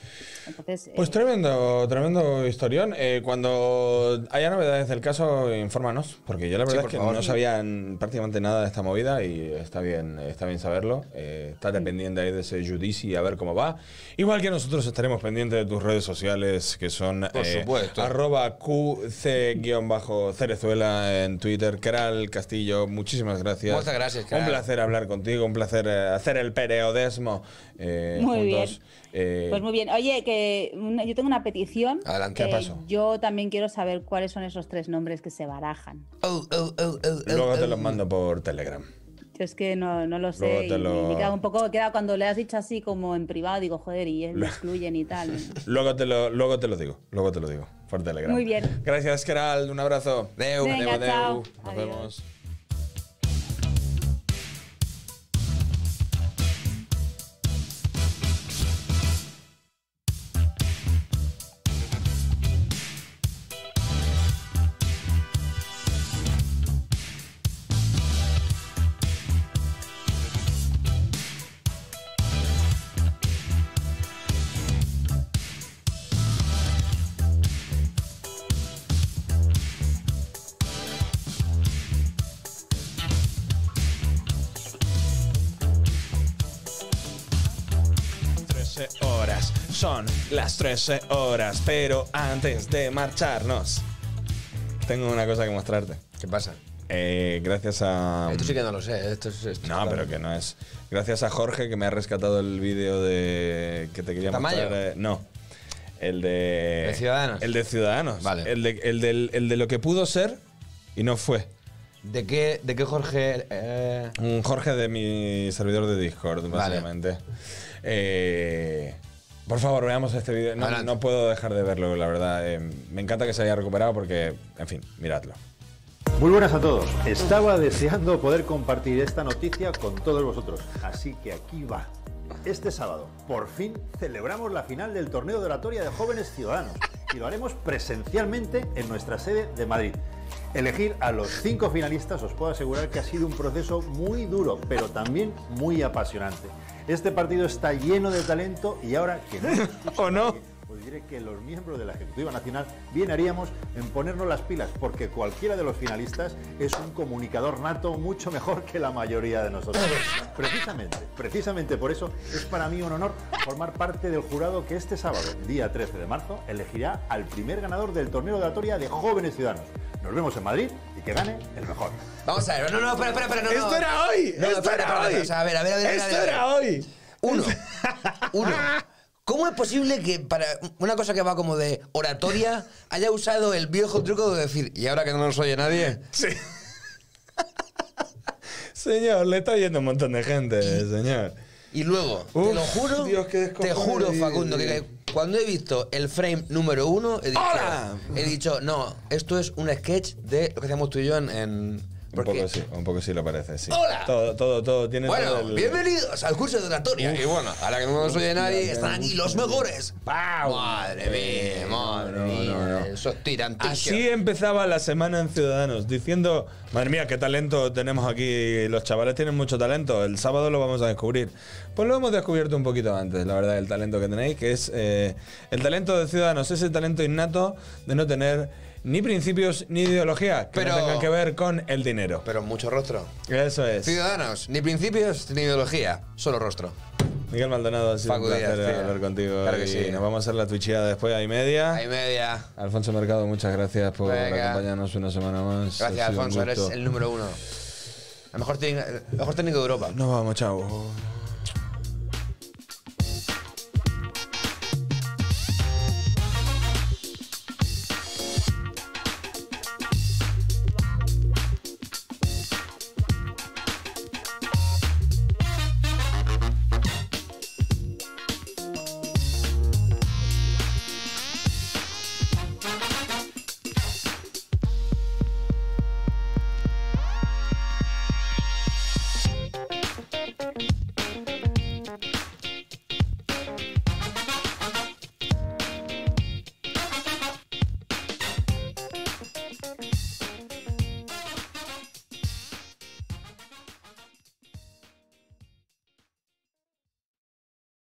Entonces, Pues eh, tremendo, tremendo historión. Eh, cuando haya novedades del caso, infórmanos, porque yo la verdad por es que favor. no sabía prácticamente nada de esta movida y está bien, está bien saberlo. Eh, estate pendiente ahí de ese judici a ver cómo va. Igual que nosotros estaremos pendientes de tus redes sociales, que son Por supuesto. arroba Q C-Cerezuela en Twitter. Keral Castillo, muchísimas gracias. Muchas gracias, Un Keral. placer hablar contigo, un placer eh, hacer el periodismo eh, Muy juntos. bien. Eh, Pues muy bien. Oye, que una- yo tengo una petición. Adelante. que ¿Qué pasó? Yo también quiero saber cuáles son esos tres nombres que se barajan. Oh, oh, oh, oh, oh, Luego te oh. los mando por Telegram. Yo es que no, no lo sé. Luego Y, te lo- y me queda un poco, queda cuando le has dicho así como en privado, digo, joder, y me excluyen y tal. Luego te lo, luego te lo digo, luego te lo digo, por Telegram. Muy bien. Gracias, Keral, un abrazo. Deu. Venga, Adeu, adeu. chao. Nos Adiós. vemos. trece horas, son las trece horas, pero antes de marcharnos, tengo una cosa que mostrarte. ¿Qué pasa? Eh, gracias a... Esto sí que no lo sé. Esto es, esto No, es- pero que no es. Gracias a Jorge que me ha rescatado el vídeo de que te quería ¿Tamaño? mostrar. eh, no. El de. ¿De Ciudadanos? El de Ciudadanos. Vale. El de, el, del- el de lo que pudo ser y no fue. ¿De qué, de qué Jorge? eh, Un Jorge de mi servidor de Discord, Vale. básicamente. Eh, por favor, veamos este vídeo. No, Adelante. no puedo dejar de verlo, la verdad. Eh, me encanta que se haya recuperado porque, en fin, miradlo. Muy buenas a todos. Estaba deseando poder compartir esta noticia con todos vosotros, así que aquí va. Este sábado, por fin, celebramos la final del torneo de oratoria de jóvenes ciudadanos y lo haremos presencialmente en nuestra sede de Madrid. Elegir a los cinco finalistas os puedo asegurar que ha sido un proceso muy duro, pero también muy apasionante. Este partido está lleno de talento y ahora que no ¿O no? os diré que los miembros de la Ejecutiva Nacional bien haríamos en ponernos las pilas, porque cualquiera de los finalistas es un comunicador nato mucho mejor que la mayoría de nosotros. Precisamente, precisamente por eso es para mí un honor formar parte del jurado que este sábado, día trece de marzo, elegirá al primer ganador del torneo de oratoria de jóvenes ciudadanos. Nos vemos en Madrid y que gane el mejor. Vamos a ver. No, no, espera, espera, espera. No, no. ¡Esto era hoy! No, ¡Esto espera, era espera, hoy! o sea, a ver, a ver, a ver, a ver, ¡Esto a ver. era hoy! Uno. Uno. ¿Cómo es posible que para una cosa que va como de oratoria haya usado el viejo truco de decir, y ahora que no nos oye nadie? Sí. Señor, le está oyendo un montón de gente, señor. Y luego, Uf, te lo juro, Dios, qué te descojones, juro, Dios. Facundo, que, que cuando he visto el frame número uno, he dicho, ¡Hola! he dicho, no, esto es un sketch de lo que hacemos tú y yo en... en- Un porque- poco sí, un poco sí lo parece, sí. ¡Hola! Todo, todo, todo tiene todo Bueno, el- bienvenidos al curso de oratoria. Y bueno, ahora que no nos oye nadie, están aquí los mejores. ¡Pau! Madre mía, madre No, no, mía. no, no. Esos tirantillos. Así empezaba la semana en Ciudadanos, diciendo, madre mía, qué talento tenemos aquí, los chavales tienen mucho talento, el sábado lo vamos a descubrir. Pues lo hemos descubierto un poquito antes, la verdad, el talento que tenéis, que es eh, el talento de Ciudadanos, ese talento innato de no tener ni principios ni ideología que Pero- no tengan que ver con el dinero. Pero mucho rostro. Eso es. Ciudadanos, ni principios ni ideología, solo rostro. Miguel Maldonado, ha sido Facu un placer Díaz, tío. hablar contigo. Claro que y sí. nos vamos a hacer la twitchada después, ahí media. Ahí media. Alfonso Mercado, muchas gracias por Venga. acompañarnos una semana más. Ha Gracias, sido un Alfonso, eres gusto. el número uno. El mejor, técnico- el mejor técnico de Europa. Nos vamos, chao.